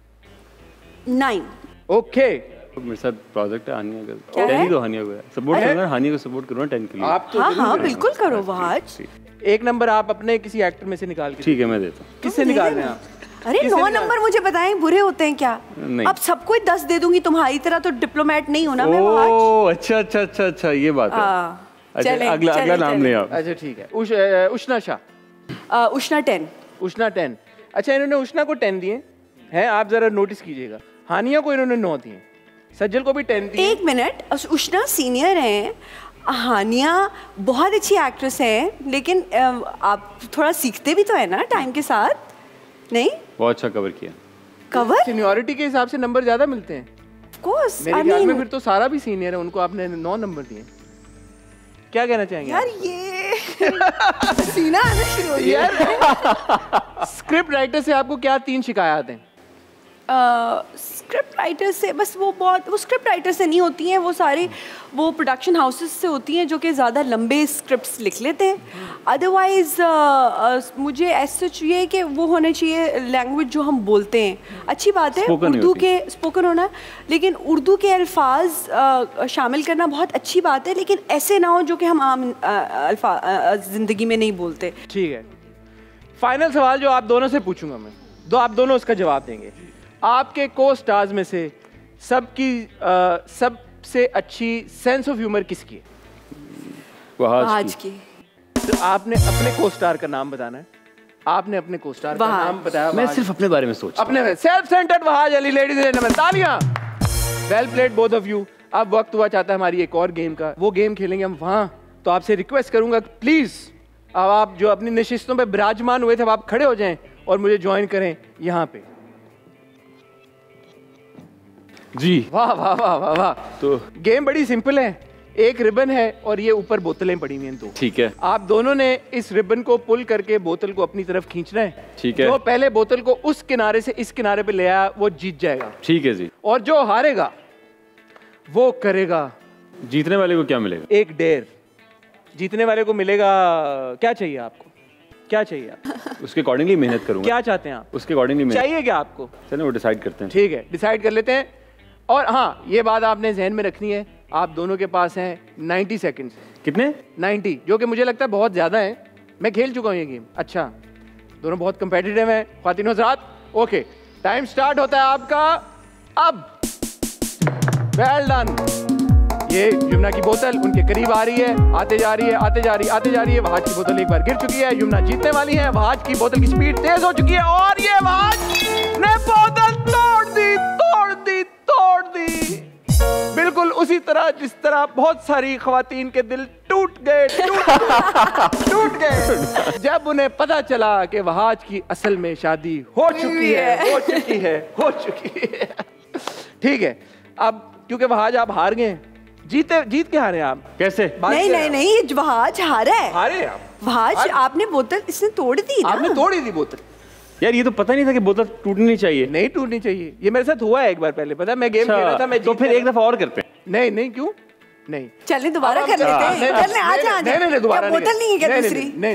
9। ओके। मेरे साथ प्रोजेक्ट है हानिया का, क्या 10 है? ही तो हानिया को सपोर्ट करना, हानिया को सपोर्ट करो 10 के लिए। आप तो हाँ बिल्कुल करो वहाज। एक नंबर आप अपने किसी एक्टर में से निकाल के। ठीक है, मैं देता हूँ। किससे निकाल रहे हैं आप? अरे 9 नंबर मुझे बताएं बुरे होते हैं क्या? नहीं। अब सबको 10 दे दूंगी, तुम्हारी तरह तो डिप्लोमेट नहीं होना मैं वहाज। ओह अच्छा, ये बात है। अच्छा, अगला नाम ले आप। अच्छा ठीक है। उष्णा शाह। उष्णा 10। उष्णा 10। अच्छा, इन्होंने उष्णा को 10 दिए हैं, आप जरा नोटिस कीजिएगा। हानिया को इन्होंने 9 दिए, सज्जल को भी 10 दिए। एक मिनट, उष्णा सीनियर हैं, हानिया बहुत अच्छी एक्ट्रेस है, लेकिन आप थोड़ा सीखते भी तो है ना टाइम के साथ, नहीं? बहुत अच्छा कवर किया। कवर सीनियरिटी के हिसाब से नंबर ज्यादा मिलते हैं। Of course. मेरे ख्याल में फिर तो सारा भी सीनियर है, उनको आपने 9 नंबर दिए। क्या कहना चाहेंगे यार? ये सीना आना शुरू हो गया। यार स्क्रिप्ट राइटर से आपको क्या 3 शिकायत हैं? स्क्रिप्ट राइटर से बस वो स्क्रिप्ट राइटर से नहीं होती हैं, वो सारे वो प्रोडक्शन हाउसेस से होती हैं जो कि ज़्यादा लंबे स्क्रिप्ट्स लिख लेते हैं। अदरवाइज मुझे ऐसा चाहिए कि वो होना चाहिए लैंग्वेज जो हम बोलते हैं, अच्छी बात है उर्दू के स्पोकन होना, लेकिन उर्दू के अल्फाज शामिल करना बहुत अच्छी बात है, लेकिन ऐसे ना हो जो कि हम आम ज़िंदगी में नहीं बोलते। ठीक है, फाइनल सवाल जो आप दोनों से पूछूंगा मैं, आप दोनों उसका जवाब देंगे। आपके को स्टार्स में से सबसे अच्छी सेंस ऑफ ह्यूमर किसकी है? वहाज की। तो आपने अपने को स्टार का नाम बताना है। आपने अपने को स्टार का नाम बताया। मैं सिर्फ अपने बारे में सोच अपने self centred Wahaj Ali. Ladies and gentleman, तालियां। Well played both of you. अब वक्त हुआ चाहता है हमारी एक और गेम का, वो गेम खेलेंगे हम वहां। तो आपसे रिक्वेस्ट करूंगा प्लीज, अब आप जो अपनी नशिस्तों पे विराजमान हुए थे, अब आप खड़े हो जाएं और मुझे ज्वाइन करें यहाँ पे। जी। वाह वाह वाह वाह वाह। तो गेम बड़ी सिंपल है, एक रिबन है और ये ऊपर बोतलें पड़ी हुई हैं दो। ठीक है। आप दोनों ने इस रिबन को पुल करके बोतल को अपनी तरफ खींचना है। ठीक है। जो पहले बोतल को उस किनारे से इस किनारे पे ले आया वो जीत जाएगा। ठीक है जी। और जो हारेगा वो करेगा। जीतने वाले को क्या मिलेगा? एक डेयर। जीतने वाले को मिलेगा, क्या चाहिए आपको? क्या चाहिए आपको? उसके अकॉर्डिंगली मेहनत करूंगा। क्या चाहते हैं आप? उसके अकॉर्डिंगली मेहनत चाहिए क्या आपको? चलो वो डिसाइड करते हैं। ठीक है, डिसाइड कर लेते हैं। और हाँ, ये बात आपने जहन में रखनी है, आप दोनों के पास हैं 90 सेकंड्स। कितने? 90, जो कि मुझे लगता है बहुत ज्यादा है। मैं खेल चुका हूँ ये गेम। अच्छा, दोनों बहुत कंपेटिटिव हैं। ख्वातीनो हज़रात, ओके, टाइम स्टार्ट होता है आपका अब। Well done. ये यमुना की बोतल उनके करीब आ रही है, आते जा रही है, आते जा रही है, आते जा रही है। वहाज की बोतल एक बार गिर चुकी है, यमुना जीतने वाली है। वहाज की बोतल की स्पीड तेज हो चुकी है और ये वहाज ने बोतल तोड़ दी, तोड़ दी, तोड़ दी। बिल्कुल उसी तरह जिस तरह बहुत सारी खवातीन के दिल टूट गए, टूट गए जब उन्हें पता चला कि वहाज की असल में शादी हो चुकी है, हो चुकी है, हो चुकी है। ठीक है, अब क्योंकि वहाज आप हार गए, जीत के हारे आप। कैसे? नहीं, वहाज हारा है। हारे आप। वहाज आपने बोतल इसने तोड़ दी ना। आपने तोड़ी थी बोतल। यार ये तो पता नहीं था कि बोतल टूटनी चाहिए। नहीं टूटनी चाहिए, ये मेरे साथ हुआ है एक बार पहले, पता है मैं गेम खेल रहा था। मैं तो फिर एक दफा और करते हैं। नहीं नहीं, क्यों नहीं? चले दोबारा कर लेते हैं। चलने आजा आजा। नहीं दोबारा बोतल नहीं है क्या दूसरी? नहीं,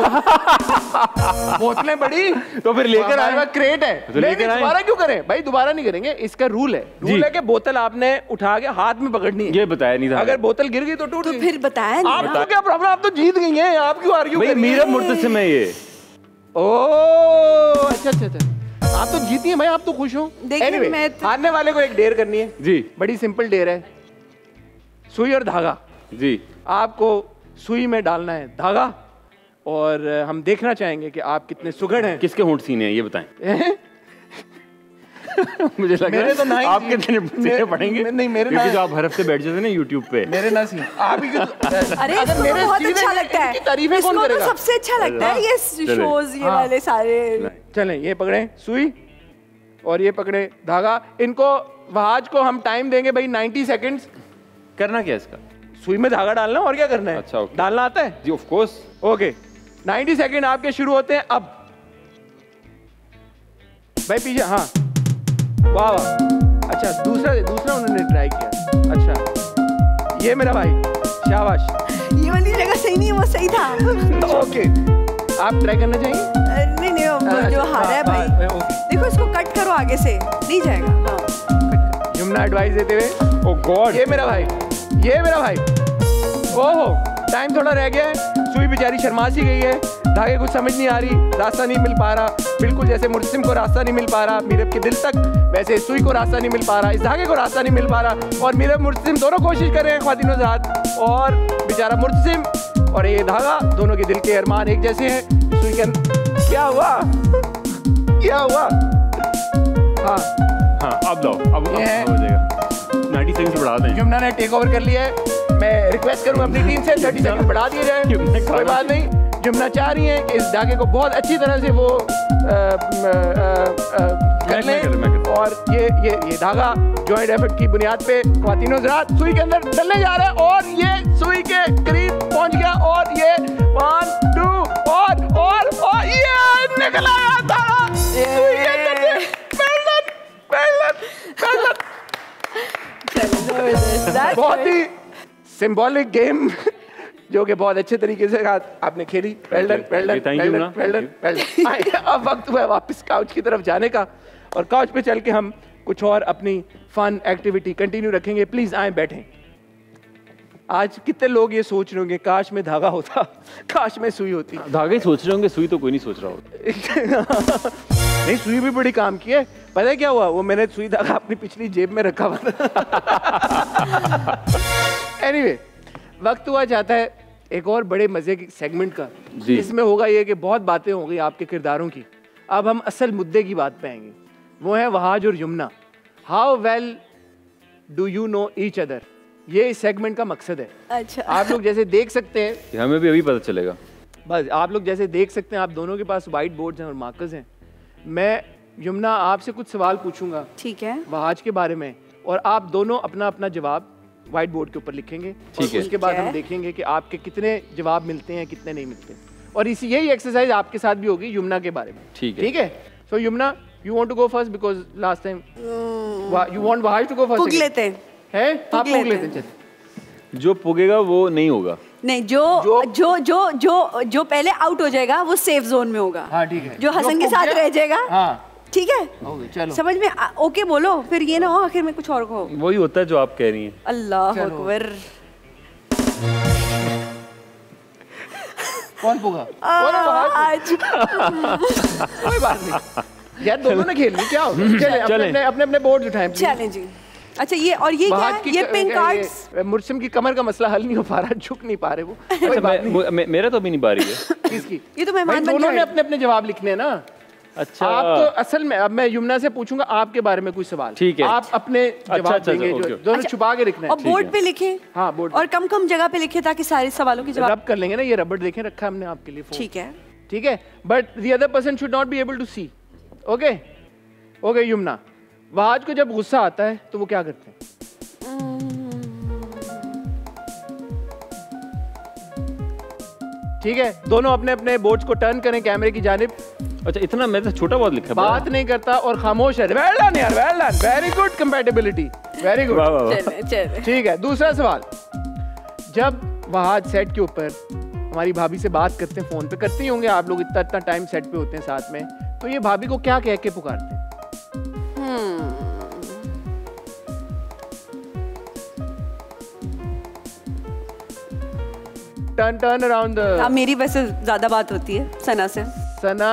बोतलें बड़ी तो फिर लेकर आए। क्रेट है। तो लेकर आए। दोबारा क्यों करें भाई? दोबारा नहीं करेंगे, इसका रूल है। रूल है कि बोतल आपने उठा के हाथ में पकड़नी है। ये बताया नहीं था। अगर बोतल गिर गई तो टूट गई। फिर बताया नहीं। आपको क्या प्रॉब्लम? आप तो जीत गई हैं, आप क्यों आर्ग्यू कर रही हैं? मेरा मुर्तसिम है ये। ओह अच्छा अच्छा अच्छा, आप तो जीती हैं भाई, आप तो खुश हो। Anyway, हारने वाले को एक डेयर करनी है जी। बड़ी सिंपल डेयर है, सुई और धागा। जी। आपको सुई में डालना है धागा और हम देखना चाहेंगे कि आप कितने सुघड़ हैं। किसके होंठ सीने हैं ये बताएं। मुझे लग रहा है तो नहीं, आपके सीने पड़ेंगे। नहीं मेरे क्योंकि जो आप हर हफ्ते बैठ जाते हैं ना यूट्यूब पे, मेरे ना सीने आप ही अरे इसको तो बहुत अच्छा लगता है, तारीफें कौन इसको तो करेगा? सबसे अच्छा लगता है ये शोज, ये वाले सारे। चलें, ये पकड़े सुई और ये पकड़े धागा। इनको वहाज को हम टाइम देंगे भाई 90 सेकंड्स। करना क्या इसका? सुई में धागा डालना और क्या करना है? अच्छा, okay. डालना आता है जी ऑफ कोर्स। ओके 90 सेकंड आपके शुरू होते हैं अब। भाई पीछे, हाँ वाह वाह, अच्छा दूसरा उन्होंने ट्राई किया। अच्छा ये मेरा भाई, शाबाश। ये वाली जगह सही नहीं है, वो सही था। ओके आप ट्राई करना चाहिए। नहीं वो जो हारा है भाई, देखो इसको कट करो आगे से, नहीं जाएगा। हाँ यमुना एडवाइस देते हुए, ओह गॉड, ये मेरा भाई, ये मेरा भाई। ओहो टाइम थोड़ा रह गया है। सुई बेचारी शर्मा सी गई है, धागे कुछ समझ नहीं आ रही, रास्ता नहीं मिल पा रहा। बिल्कुल जैसे मुर्सिम को रास्ता नहीं मिल पा रहा मीरब के दिल तक, वैसे सुई को रास्ता नहीं मिल पा रहा, इस धागे को रास्ता नहीं मिल पा रहा। और मीरब मुर्सिम दोनों कोशिश कर रहे हैं ख्वातीनो ज़ात, और बेचारा मुर्सिम और ये धागा दोनों के दिल के अरमान एक जैसे हैं। सुई के क्या हुआ, क्या हुआ? हाँ अब लो, अब हो जाएगा। 90 सेकंड बढ़ा दें। यमुना ने टेक ओवर कर लिया है। मैं रिक्वेस्ट करूंगा अपनी टीम से 30 सेकंड बढ़ा दिए जाए। कोई बात नहीं, यमुना चाह रही है कि इस धागे को बहुत अच्छी तरह से वो कर लें। और ये धागा जॉइंट एफर्ट की बुनियाद पे ख्वातीनो हज़रात सुई के अंदर डलने जा रहा है, और ये सुई के करीब पहुंच गया, और ये 1 2 और ये निकल आया धागा सुई के अंदर से। बहुत ही सिंबॉलिक गेम जो कि बहुत अच्छे तरीके से आपने खेली। Well done. अब वक्त हुआ वापस काउच की तरफ जाने का, और काउच पे चल के हम कुछ और अपनी फन एक्टिविटी कंटिन्यू रखेंगे। प्लीज आए बैठें। आज कितने लोग ये सोच रहे होंगे काश में धागा होता, काश में सुई होती। धागे सोच रहे होंगे, सुई तो कोई नहीं सोच रहा होगा। नहीं सुई भी बड़ी काम की है। पता है क्या हुआ, वो मैंने सुई धागा अपनी पिछली जेब में रखा हुआ था। एनीवे वक्त हुआ जाता है एक और बड़े मजे के सेगमेंट का। इसमें होगा ये कि बहुत बातें हो गई आपके किरदारों की, अब हम असल मुद्दे की बात पे आएंगे। वो है वहाज और Yamuna. How well do you know each other, ये इस सेगमेंट का मकसद है। अच्छा आप लोग जैसे देख सकते हैं, हमें भी अभी पता चलेगा। बस आप लोग जैसे देख सकते हैं, आप दोनों के पास व्हाइट बोर्ड्स हैं और मार्कर्स हैं। मैं यमुना आपसे कुछ सवाल पूछूंगा, ठीक है, वहाज के बारे में, और आप दोनों अपना अपना जवाब व्हाइट बोर्ड के ऊपर लिखेंगे। और उसके बाद हम देखेंगे कि आपके कितने जवाब मिलते हैं, कितने नहीं मिलते। और इसी यही एक्सरसाइज आपके साथ भी होगी यमुना के बारे में। ठीक है। So Yamuna, you want to go first because last time you want Wahaj to go first. पुग लेते हैं, आप पुग लेते हैं। जो पुगेगा वो नहीं होगा। नहीं, जो पहले आउट हो जाएगा वो सेफ जोन में होगा। हाँ ठीक है। जो हसन के साथ रह जाएगा, हाँ ठीक है, चलो समझ में ओके बोलो, फिर ये ना हो आखिर में कुछ और को। वही होता है जो आप कह रही हैं। अल्लाह अकबर। कौन पुगा? आज कोई बात नहीं यार, दोनों ने खेल ली, क्या होगा। चले अपने बोर्ड उठाएं। चलें जी। अच्छा ये और ये क्या है? ये पिंक कार्ड्स। मुर्सिम की कमर का मसला हल नहीं हो पा रहा, झुक नहीं पा रहे वो। अच्छा मेरा तो अभी नहीं पा रही है। किसकी? ये तो मेहमान दोनों ने अपने अपने जवाब लिखने हैं ना। अच्छा आप तो असल में, अब मैं यमुना से पूछूंगा आपके बारे में कोई सवाल, ठीक है, आप अपने जवाब देंगे, दोनों छुपा के लिखना है। और बोर्ड पे लिखें। हाँ बोर्ड, और कम कम जगह पे लिखे ताकि सारे सवालों के जवाब रब कर लेंगे ना। ये रबड़ देखें रखा हमने आपके लिए। ठीक है, ठीक है, but the other person should not be able to see. Okay okay Yamuna, Wahaj को जब गुस्सा आता है तो वो क्या करते हैं? ठीक है, दोनों अपने अपने बोर्ड्स को टर्न करें कैमरे की जानिब। अच्छा इतना, मैं तो छोटा बहुत लिखा, बात नहीं करता और खामोश है। वेल डन यार, well done, very good compatibility, very good. ठीक है, दूसरा सवाल। जब वहाज सेट के ऊपर हमारी भाभी से बात करते हैं, फोन पे करते ही होंगे आप लोग, इतना इतना टाइम सेट पे होते हैं साथ में, तो ये भाभी को क्या कह के पुकारते हैं? Turn around. मेरी वैसे ज्यादा बात होती है सना से। सना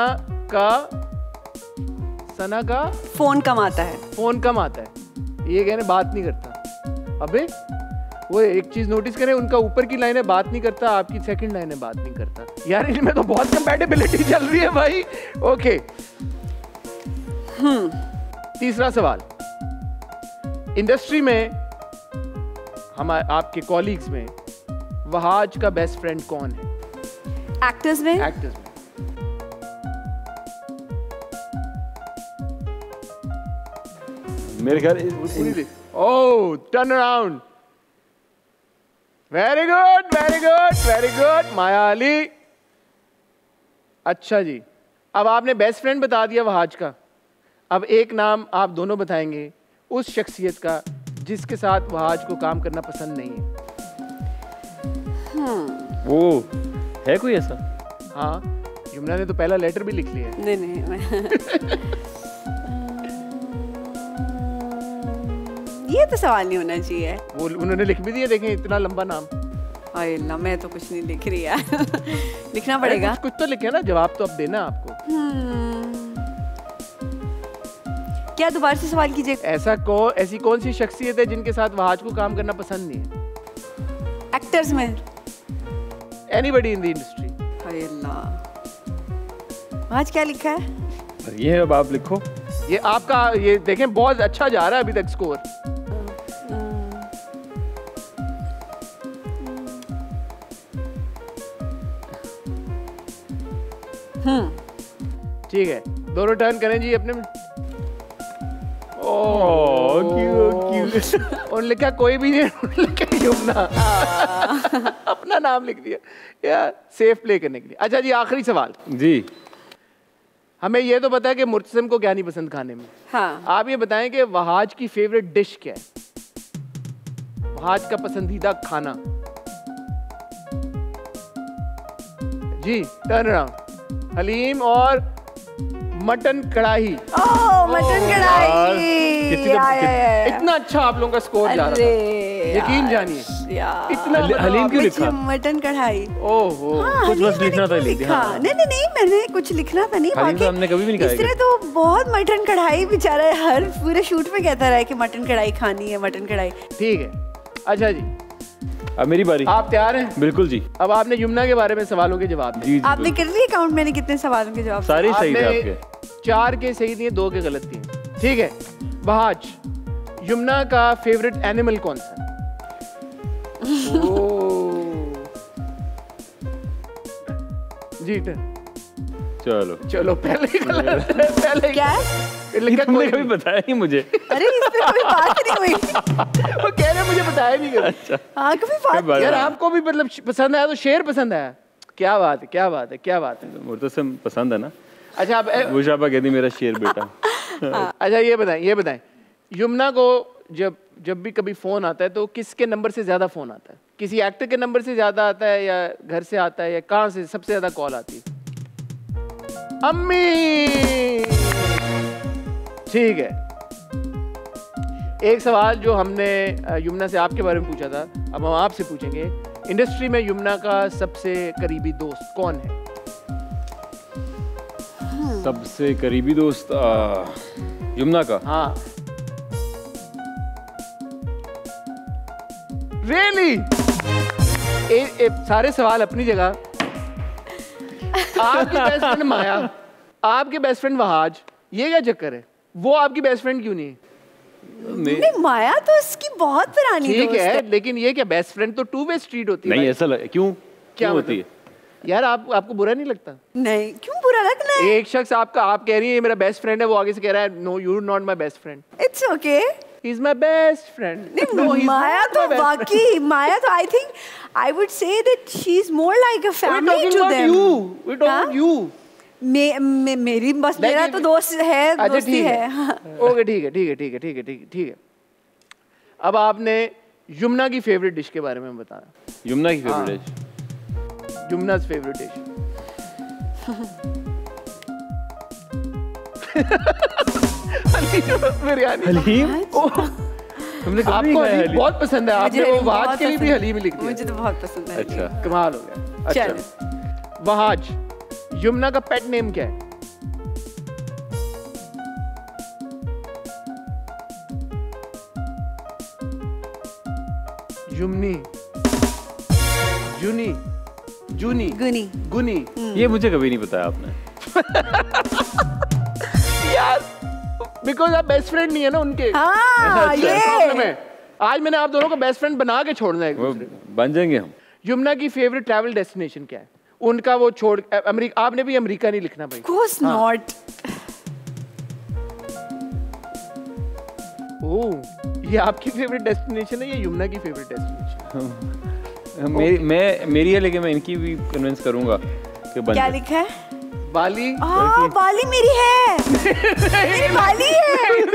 का फोन कम आता है। ये कहने बात नहीं करता। अबे वो एक चीज नोटिस करें, उनका ऊपर की लाइन है बात नहीं करता, आपकी सेकंड लाइन है बात नहीं करता। यार इनमें तो बहुत कंपैटिबिलिटी चल रही है भाई। ओके तीसरा सवाल, इंडस्ट्री में हमारे आपके कॉलीग्स में वहाज का बेस्ट फ्रेंड कौन है? एक्टर्स में? एक्टर्स में। मेरे ख्याल oh turn around, very good very good very good Maya Ali. अच्छा जी, अब आपने बेस्ट फ्रेंड बता दिया वहाज का, अब एक नाम आप दोनों बताएंगे उस शख्सियत का जिसके साथ वहाज को काम करना पसंद नहीं है। वो है कोई ऐसा? हाँ, यमुना ने तो पहला लेटर भी लिख लिया। नहीं ये तो सवाल नहीं होना चाहिए। वो उन्होंने लिख भी दिया, देखें इतना लंबा नाम। अल्लाह मैं तो कुछ नहीं लिख रही यार। लिखना पड़ेगा। कुछ तो लिखे ना, जवाब तो अब देना आपको। क्या दोबारा से सवाल कीजिए। ऐसी कौन सी शख्सियत है जिनके साथ वहाज को काम करना पसंद नहीं है? एक्टर्स में? Anybody in the industry. Allah, आज क्या लिखा है? ये अब आप लिखो। ये आपका, ये देखें बहुत अच्छा जा रहा है अभी तक स्कोर। ठीक है, दोनों टर्न करें जी अपने में। और लिखा कोई भी नहीं, लिखा यमुना। अपना नाम लिख दिया यार, सेफ प्ले करने के लिए। अच्छा जी, आखिरी सवाल जी। हमें ये तो पता है कि मुर्तसिम को क्या नहीं पसंद खाने में। हाँ। आप ये बताएं कि वहाज की फेवरेट डिश क्या है, वहाज का पसंदीदा खाना। जी टर्न अराउंड। हलीम और मटन कढ़ाई। ओह मटन कढ़ाई, इतना अच्छा आप लोगों का स्कोर जा रहा था, यकीन जानिए। इतना हलीम क्यों लिखा? मटन कढ़ाई। ओहो, कुछ बस लिखना था, लिख दिया। नहीं मैंने कुछ लिखना था नहीं। हलीम तो हमने कभी भी नहीं खाया। इसने तो बहुत मटन कढ़ाई, बेचारा हर पूरे शूट में कहता रहा कि मटन कढ़ाई खानी है, मटन कढ़ाई। ठीक है, अच्छा जी अब मेरी बारी। आप तैयार हैं? बिल्कुल जी। अब आपने यमुना के बारे में सवालों के जवाब दिए। जी, आपने कर लिया काउंट? मैंने कितने सवालों के जवाब? सारे सही थे आपके। 4 के सही दिए, 2 के गलत दिए। ठीक है, वहाज यमुना का फेवरेट एनिमल कौन सा है? जी चलो पहले गलत है, पहले क्या लिखा तुमने कभी बताया नहीं मुझे। अरे इस पे कभी बात नहीं हुई। वो कह रहे मुझे बताया नहीं कभी। अच्छा हाँ कभी बात। यार आपको भी मतलब पसंद आया तो शेर पसंद आया। क्या बात है, क्या बात है, क्या बात है। मुर्तसिम पसंद है ना। अच्छा आप बुशाबा कहती मेरा शेर बेटा। अच्छा ये बताएं यमुना को जब भी कभी फोन आता है तो किसके नंबर से ज्यादा फोन आता है? किसी एक्टर के नंबर से ज्यादा आता है या घर से आता है या कहाँ से सबसे ज्यादा कॉल आती है? अम्मी। ठीक है, एक सवाल जो हमने यमुना से आपके बारे में पूछा था, अब हम आपसे पूछेंगे, इंडस्ट्री में यमुना का सबसे करीबी दोस्त कौन है? सबसे करीबी दोस्त यमुना का? हाँ रियली? सारे सवाल अपनी जगह। आपकी बेस्ट फ्रेंड माया, आपके बेस्ट फ्रेंड वहाज, ये क्या चक्कर है? वो आपकी बेस्ट फ्रेंड क्यों नहीं है? नहीं माया तो इसकी बहुत पुरानी दोस्त है। ठीक है, लेकिन ये क्या बेस्ट फ्रेंड तो 2 वे स्ट्रीट होती है। नहीं ऐसा क्यों क्या होती है? यार आपको बुरा नहीं लगता? नहीं क्यों बुरा लगना है? एक शख्स आप कह रही है मेरा बेस्ट फ्रेंड है, वो आगे से कह रहा है no you are not my best friend. It's okay, he is my best friend. Maya तो वाकई, माया तो I think I would say that she is more like a family to them. We don't you. मेरी बस मेरा तो दोस्त है, दोस्ती है। ओके ठीक है। अब आपने यमुना की फेवरेट डिश के बारे में बताया। यमुना की favourite dish? Yamuna's favourite dish. Biryani. Haleem? तुमने आपको हलीम बहुत पसंद है, आपने वो वहाज के लिए भी हलीम लिख दिया। मुझे तो बहुत पसंद है। अच्छा कमाल हो गया। अच्छा वहाज, यमुना का पेट नेम क्या है? युमनी, जूनी, जूनी, गुनी, गुनी। ये मुझे कभी नहीं बताया आपने। यार बिकॉज आप बेस्ट फ्रेंड नहीं है ना उनके। हाँ, ये प्रॉब्लम है। आज मैंने आप दोनों को बेस्ट फ्रेंड बना के छोड़ना है। बन जाएंगे हम। यमुना की फेवरेट ट्रैवल डेस्टिनेशन क्या है? उनका वो छोड़ अमेरिका, आपने भी अमेरिका नहीं लिखना भाई। Course not. ओह, ये आपकी फेवरेट डेस्टिनेशन है या यमुना की फेवरेट डेस्टिनेशन? मेरी है, लेकिन मैं इनकी भी कन्विंस करूंगा कि बन क्या जाए। लिखा है? बाली। बाली मेरी है। मेरी बाली है।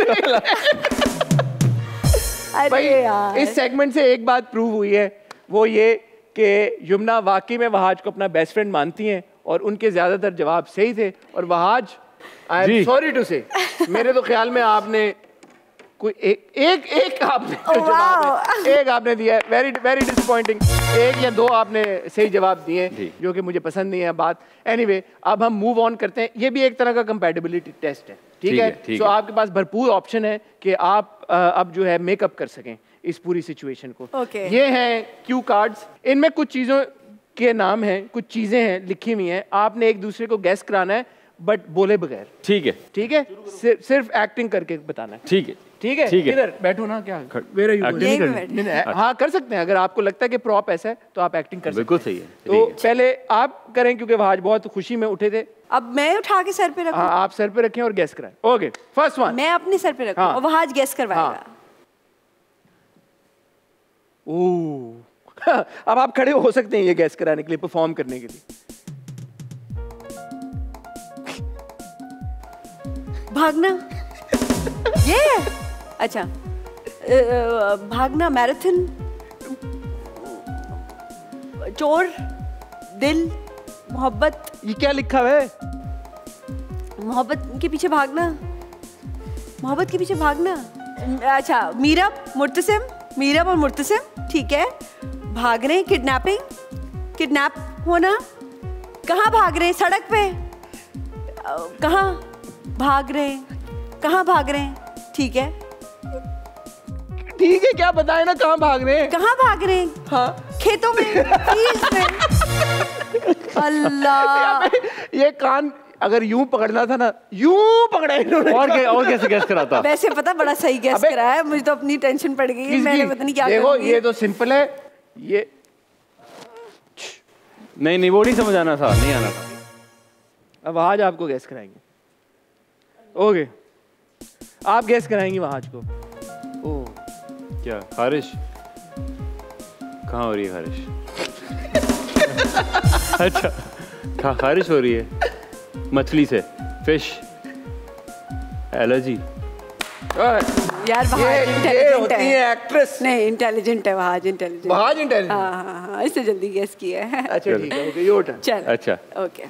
भाई अरे यार, इस सेगमेंट से एक बात प्रूव हुई है, वो ये कि यमुना वाकई में वहाज को अपना बेस्ट फ्रेंड मानती हैं और उनके ज्यादातर जवाब सही थे। और Wahaj, I am sorry to say, मेरे तो ख्याल में आपने कोई एक आपने जवाब एक आपने दिया है, वेरी वेरी डिसअपॉइंटिंग। एक या दो आपने सही जवाब दिए जो कि मुझे पसंद नहीं है बात। एनीवे, अब हम मूव ऑन करते हैं। ये भी एक तरह का कंपैटिबिलिटी टेस्ट है, ठीक है? तो आपके पास भरपूर ऑप्शन है कि आप अब जो है मेकअप कर सकें इस पूरी सिचुएशन को। ये हैं क्यू कार्ड्स, इनमें कुछ चीज़ों के नाम हैं, कुछ चीज़ें हैं लिखी हुई हैं, आपने एक दूसरे को गैस कराना है बट बोले बगैर। ठीक है, ठीक है? सिर्फ एक्टिंग करके बताना है। ठीक है, ठीक है? इधर बैठो ना, क्या हाँ कर सकते हैं। अगर आपको लगता है कि प्रॉप ऐसा है तो आप एक्टिंग कर सकते हैं। बिल्कुल सही है। तो पहले आप करें क्योंकि वहाज बहुत खुशी में उठे थे। अब मैं उठा के सर पे रखूं? हाँ, आप सर पे रखें और गैस कराएं। Okay, first one. मैं अपने सर पे रखूं और वहाज गैस करवाएगा। ओह, अब आप खड़े हो सकते हैं ये गैस कराने के लिए, परफॉर्म करने के लिए। भागना। ये अच्छा, भागना, मैराथन, चोर, दिल, मोहब्बत। ये क्या लिखा हुआ है? मोहब्बत के पीछे भागना, मोहब्बत के पीछे भागना। अच्छा, मीरब, मुर्तसिम, मीरब और मुर्तसिम, ठीक है। भाग रहे, किडनैपिंग, किडनैप होना। कहाँ भाग रहे? सड़क पे। कहाँ भाग रहे? कहाँ भाग रहे हैं? ठीक है, ठीक है, क्या बताए ना, कहाँ भाग रहे हैं? कहाँ भाग रहे हैं? हाँ, खेतों में, फील्ड में। अल्लाह, ये कान अगर यूं पकड़ना था ना, यूं पकड़ा इन्होंने। और कैसे गैस कराता? वैसे पता, बड़ा सही गैस कराया है। मुझे तो अपनी टेंशन पड़ गई है, मैंने पता नहीं क्या देखो, ये तो सिंपल है। ये नहीं, वो नहीं समझ आना था, नहीं आना था। अब आज आपको गैस कराएंगे। ओके, आप गैस कराएंगी वहाज को। ओह, क्या खारिश? कहाँ हो रही है खारिश? अच्छा, खारिश हो रही है मछली से, फिश एलर्जी। यार वहाज इंटेलिजेंट है, एक्ट्रेस नहीं इंटेलिजेंट है वहाज, इंटेलिजेंट। वहाज इंटेलिजेंट? हाँ, इससे जल्दी गैस किया है। अच्छा ठीक है, ओके, योर टर्न। चल, अच्छा, ओके।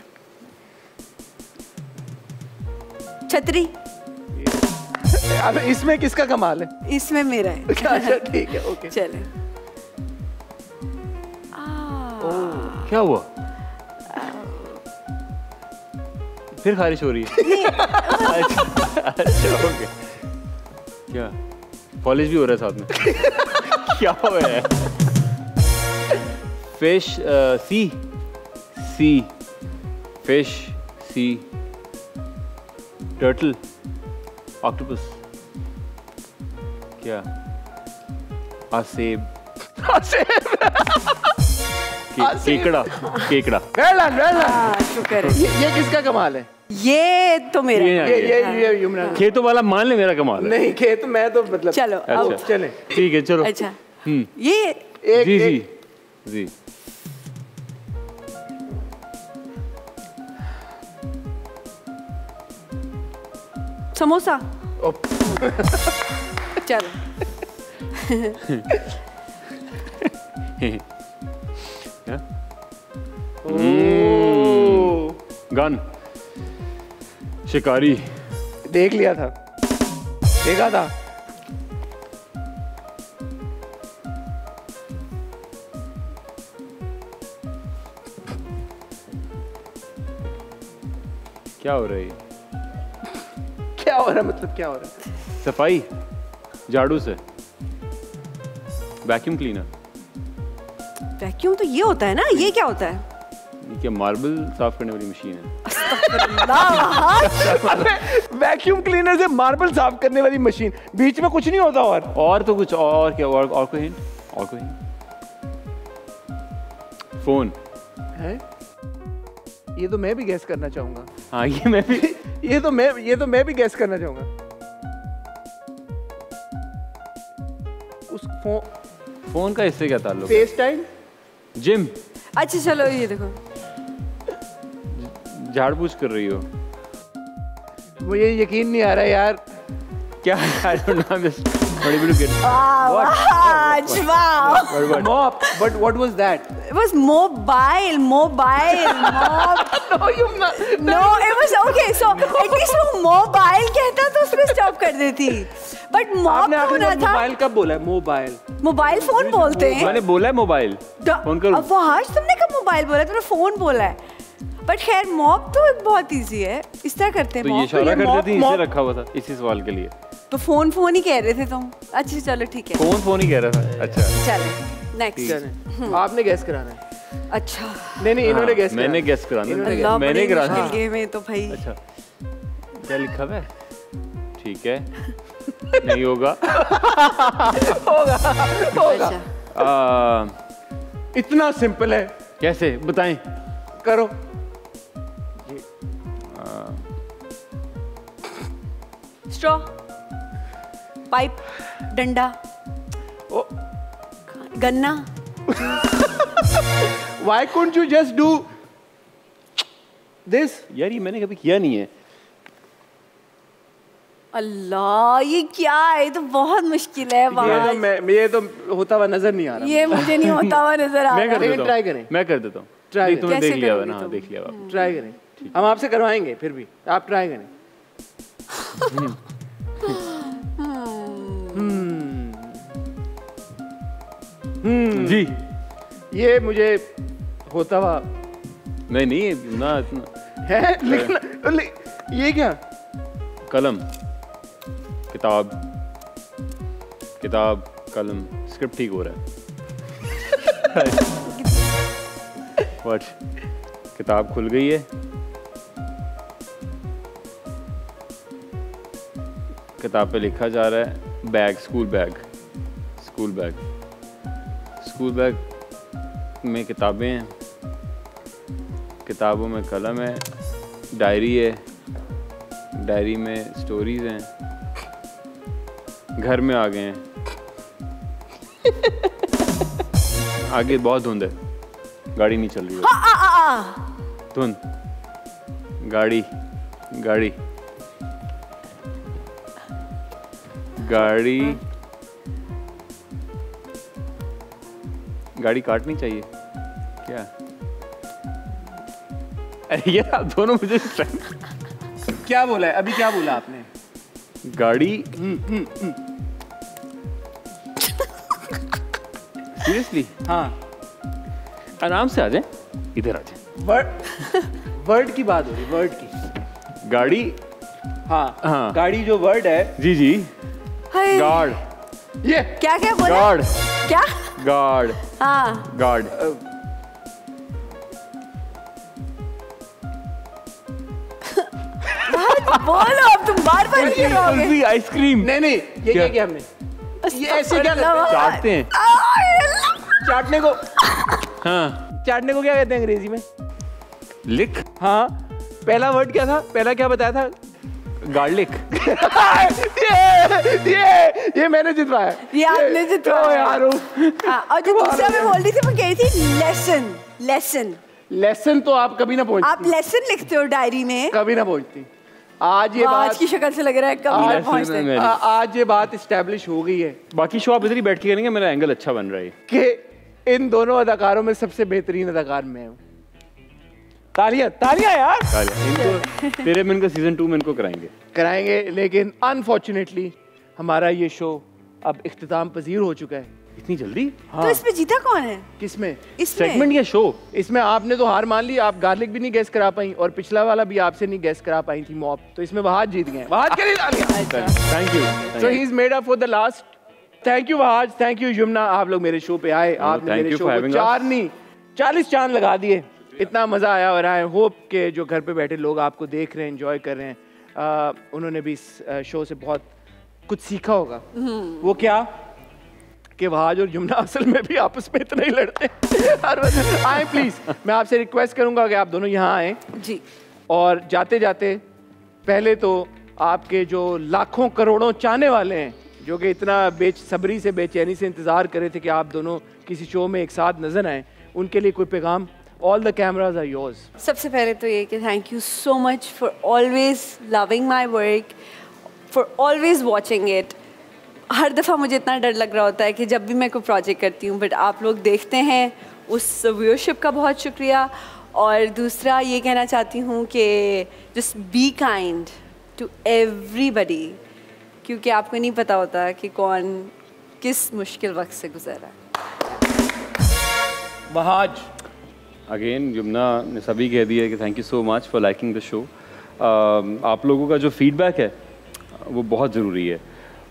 छतरी। अब इसमें किसका कमाल है? इसमें मेरा है। अच्छा ठीक है, ओके, चले। क्या हुआ? फिर खारिश हो रही है? अच्छा, ओके। क्या कॉलेज भी हो रहा है साथ में? क्या हो रहा है? Fish, sea, fish, sea, turtle, octopus, क्या, आसेब, केकड़ा, केकड़ा। शुक्र है। ये किसका कमाल है? ये तो मेरा। ये यमुना। खेतों वाला मान ले मेरा कमाल है। नहीं, खेत मैं तो मतलब। चलो, अच्छा, चले, ठीक है, चलो। अच्छा, ये जी जी जी। समोसा। चलो। गन, शिकारी। देख लिया था, देखा था। क्या हो रहा है? क्या हो रहा है? मतलब क्या हो रहा है? सफाई, झाड़ू से, वैक्यूम क्लीनर। वैक्यूम तो ये होता है ना, ये क्या होता है? ये मार्बल साफ करने वाली मशीन है। वैक्यूम क्लीनर से मार्बल साफ करने वाली मशीन, बीच में कुछ नहीं होता? और तो कुछ और क्या? और कोई हिंट? और कोई हिंट? फोन है? ये तो मैं भी गैस करना चाहूंगा। हाँ ये मैं भी ये तो मैं भी गैस करना चाहूंगा। उस फोन का इससे क्या ताल्लुक? Face time? जिम? अच्छा चलो ये देखो, झाड़ पूछ कर रही हो? मुझे यकीन नहीं आ रहा यार। क्या? I don't know, I'm just not able to get it. Wow. Mop, but what was that? It was mobile. No, you not. No, it was okay. So at least वो mobile कहता तो उसमें stop कर देती. But mop होना था. Mobile कब बोला है? मोबाइल फोन बोलते हैं. मैंने बोला है मोबाइल. फोन करो. अब वहाज तुमने कब मोबाइल बोला? तुमने फोन बोला है. बट खैर मॉप तो बहुत इजी है, इस तरह करते हैं। तो ये इशारा करते थे, इसे रखा हुआ था इसी सवाल के लिए। तो फोन ही कह रहे थे तुम। अच्छा चलो ठीक है, फोन ही कह रहा था। अच्छा चलो नेक्स्ट। आपने गैस कराना है। अच्छा नहीं इन्होंने गैस कराना। मैंने गैस कराना। मैंने कराना गेम में तो भाई। अच्छा क्या लिखा हुआ है? ठीक है नहीं होगा। होगा। इतना सिंपल है। कैसे बताएं? करो। स्ट्रॉ, पाइप, डंडा, गन्ना। Why couldn't you just do this? यार ये मैंने कभी किया नहीं है। अल्लाह ये क्या है? ये तो बहुत मुश्किल है। ये तो होता हुआ नजर नहीं आ रहा। ये मुझे नहीं होता हुआ नजर आ रहा। ट्राई करें। मैं कर देता हूँ। ट्राई तुमने देख लिया ना? देख लिया। ट्राई करें। हम आपसे करवाएंगे, फिर भी आप ट्राई करें। जी ये मुझे होता हुआ नहीं ना है। लिखना ये क्या? कलम, किताब कलम। स्क्रिप्ट ठीक हो रहा है। व्हाट? किताब खुल गई है। किताब पे लिखा जा रहा है बैग, स्कूल बैग में किताबें हैं, किताबों में कलम है, डायरी है, डायरी में स्टोरीज हैं, घर में आ गए हैं। आगे बहुत धुंध है, गाड़ी नहीं चल रही है। धुंध, गाड़ी काटनी चाहिए क्या? अरे यार आप दोनों मुझे क्या बोला है अभी? क्या बोला आपने? गाड़ी। सीरियसली? हाँ आराम से आ जाए, इधर आ जाए। वर्ड की बात हो रही, वर्ड की। गाड़ी। हाँ गाड़ी जो वर्ड है। G guard. ये क्या बोला? गार्ड। क्या? गार्ड। हाँ गार्ड। बोलो अब, तुम बार करोगे। आइसक्रीम। नहीं ये क्या हमने? ये ऐसे क्या चाटते हैं? चाटने को। हाँ चाटने को क्या कहते हैं अंग्रेजी में? लिक। हाँ पहला वर्ड क्या था? पहला क्या बताया था? गार्लिक। ये मैंने जितवाया। ये आपने जितवाया यार। और जो दूसरा मैं बोल रही थी वो कह रही थी लेसन। तो आप कभी ना पहुंचती। आप लेसन लिखते हो डायरी में? कभी ना पहुंचती। आज ये बात की शक्ल से लग रहा है कभी ना पहुंचते। आज ये बात इस्टेब्लिश हो गई है। बाकी शो आप इधर ही बैठ के करेंगे, मेरा एंगल अच्छा बन रहा है कि इन दोनों अदाकारों में सबसे बेहतरीन अदाकार मैं हूँ। तालियां यार। इनको तेरे मन का सीजन 2 में इनको कराएंगे, लेकिन अनफॉर्चुनेटली हमारा ये शो अब इख्तिताम पजीर हो चुका है। इतनी जल्दी? हाँ। तो इसमें जीता कौन है? किसमें? सेगमेंट या शो? इसमें आपने तो हार मान ली, आप गार्लिक भी नहीं गैस करा पाई और पिछला वाला भी आपसे नहीं गैस करा पाई थी मॉप, तो इसमें वहाज जीत गए। वहाज के लिए thank you. So he is made up for the last thank you Wahaj, thank you Yamuna, आप लोग मेरे शो पे आए, आपने मेरे शो को 4 नहीं 40 चांद लगा दिए। इतना मज़ा आया और आई होप के जो घर पे बैठे लोग आपको देख रहे हैं, एंजॉय कर रहे हैं, उन्होंने भी इस शो से बहुत कुछ सीखा होगा। वो क्या कि वहाज और यमुना असल में भी आपस में इतना ही लड़ते हैं। आए प्लीज़, मैं आपसे रिक्वेस्ट करूँगा कि आप दोनों यहाँ आए जी। और जाते जाते पहले तो आपके जो लाखों करोड़ों चाहने वाले हैं, जो कि इतना बेसब्री से बेचैनी से इंतज़ार कर रहे थे कि आप दोनों किसी शो में एक साथ नजर आए, उनके लिए कोई पैगाम? All the cameras are yours. सबसे पहले तो ये कि thank you so much for always loving my work, for always watching it. हर दफ़ा मुझे इतना डर लग रहा होता है कि जब भी मैं कोई प्रोजेक्ट करती हूँ, बट आप लोग देखते हैं, उस व्यूअरशिप का बहुत शुक्रिया। और दूसरा ये कहना चाहती हूँ कि just be kind to everybody, क्योंकि आपको नहीं पता होता कि कौन किस मुश्किल वक्त से गुजर रहा है। वहाज अगेन यमुना ने सभी कह दिया कि thank you so much for liking the show. आप लोगों का जो फीडबैक है वो बहुत ज़रूरी है,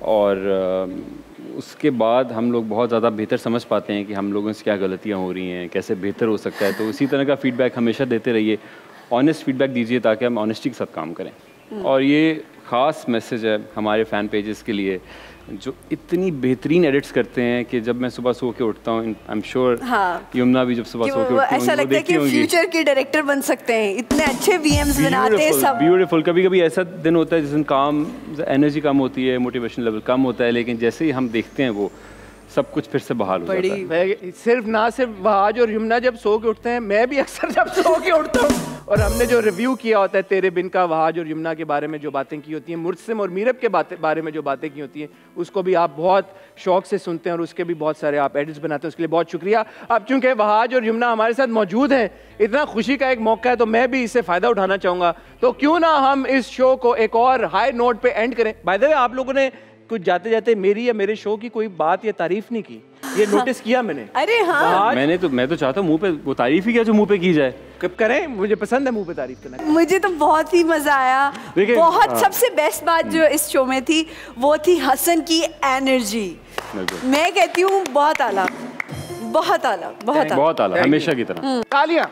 और उसके बाद हम लोग बहुत ज़्यादा बेहतर समझ पाते हैं कि हम लोगों से क्या गलतियाँ हो रही हैं, कैसे बेहतर हो सकता है। तो इसी तरह का फीडबैक हमेशा देते रहिए, ऑनेस्ट फीडबैक दीजिए ताकि हम ऑनेस्टी के साथ काम करें। और ये ख़ास मैसेज है हमारे फ़ैन पेजेस के लिए जो इतनी बेहतरीन एडिट्स करते हैं कि जब मैं सुबह सो के उठता हूँ, आई एम श्योर यमुना भी जब सुबह सो के उठती ऐसा लगता है कि फ्यूचर के डायरेक्टर बन सकते हैं, इतने अच्छे वीएम्स बनाते हैं सब। ब्यूटीफुल। कभी कभी ऐसा दिन होता है जिस दिन काम एनर्जी कम होती है, मोटिवेशन लेवल कम होता है, लेकिन जैसे ही हम देखते हैं वो सब कुछ फिर से बहाल हो जाता है। सिर्फ ना सिर्फ वहाज और यमुना जब सो के उठते हैं, मैं भी अक्सर जब सो के उठता हूँ, और हमने जो रिव्यू किया होता है तेरे बिन का, वहाज और यमुना के बारे में जो बातें की होती हैं, मुर्सिम और मीरब के बारे में जो बातें की होती हैं, उसको भी आप बहुत शौक से सुनते हैं और उसके भी बहुत सारे आप एडिट्स बनाते हैं, उसके लिए बहुत शुक्रिया। अब चूंकि वहाज और यमुना हमारे साथ मौजूद हैं, इतना खुशी का एक मौका है, तो मैं भी इससे फ़ायदा उठाना चाहूँगा। तो क्यों ना हम इस शो को एक और हाई नोट पे एंड करें। बाय द वे, आप लोगों ने कुछ जाते जाते मेरी या मेरे शो की कोई बात या तारीफ नहीं की, ये नोटिस किया मैंने। अरे हाँ, मैं तो चाहता हूँ मुंह पे वो तारीफ ही क्या जो मुंह पे की जाए। कब करें, मुझे पसंद है मुंह पे तारीफ करना। मुझे तो बहुत ही मजा आया। बहुत सबसे बेस्ट बात जो इस शो में थी वो थी हसन की एनर्जी। मैं कहती हूँ बहुत आला, बहुत आला, बहुत आला, हमेशा की तरह। तालियां।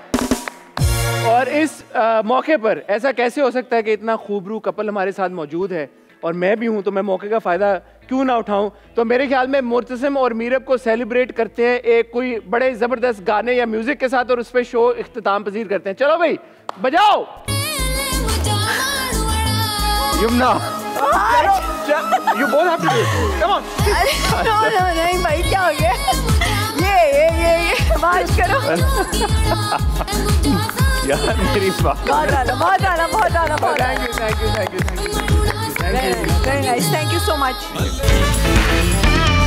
और इस मौके पर ऐसा कैसे हो सकता है कि इतना खूबरू कपल हमारे साथ मौजूद है और मैं भी हूं, तो मैं मौके का फ़ायदा क्यों ना उठाऊं। तो मेरे ख्याल में मुर्तसिम और मीरब को सेलिब्रेट करते हैं एक कोई बड़े ज़बरदस्त गाने या म्यूज़िक के साथ, और उस पर शो इख्तिताम पजीर करते हैं। चलो भाई बजाओ Yamuna. You both have to do it. Come on. No, नहीं भाई, क्या हो गया? ये आवाज करो। यार मेरी बात। बहुत आला। Thank you. Very nice. Thank you so much.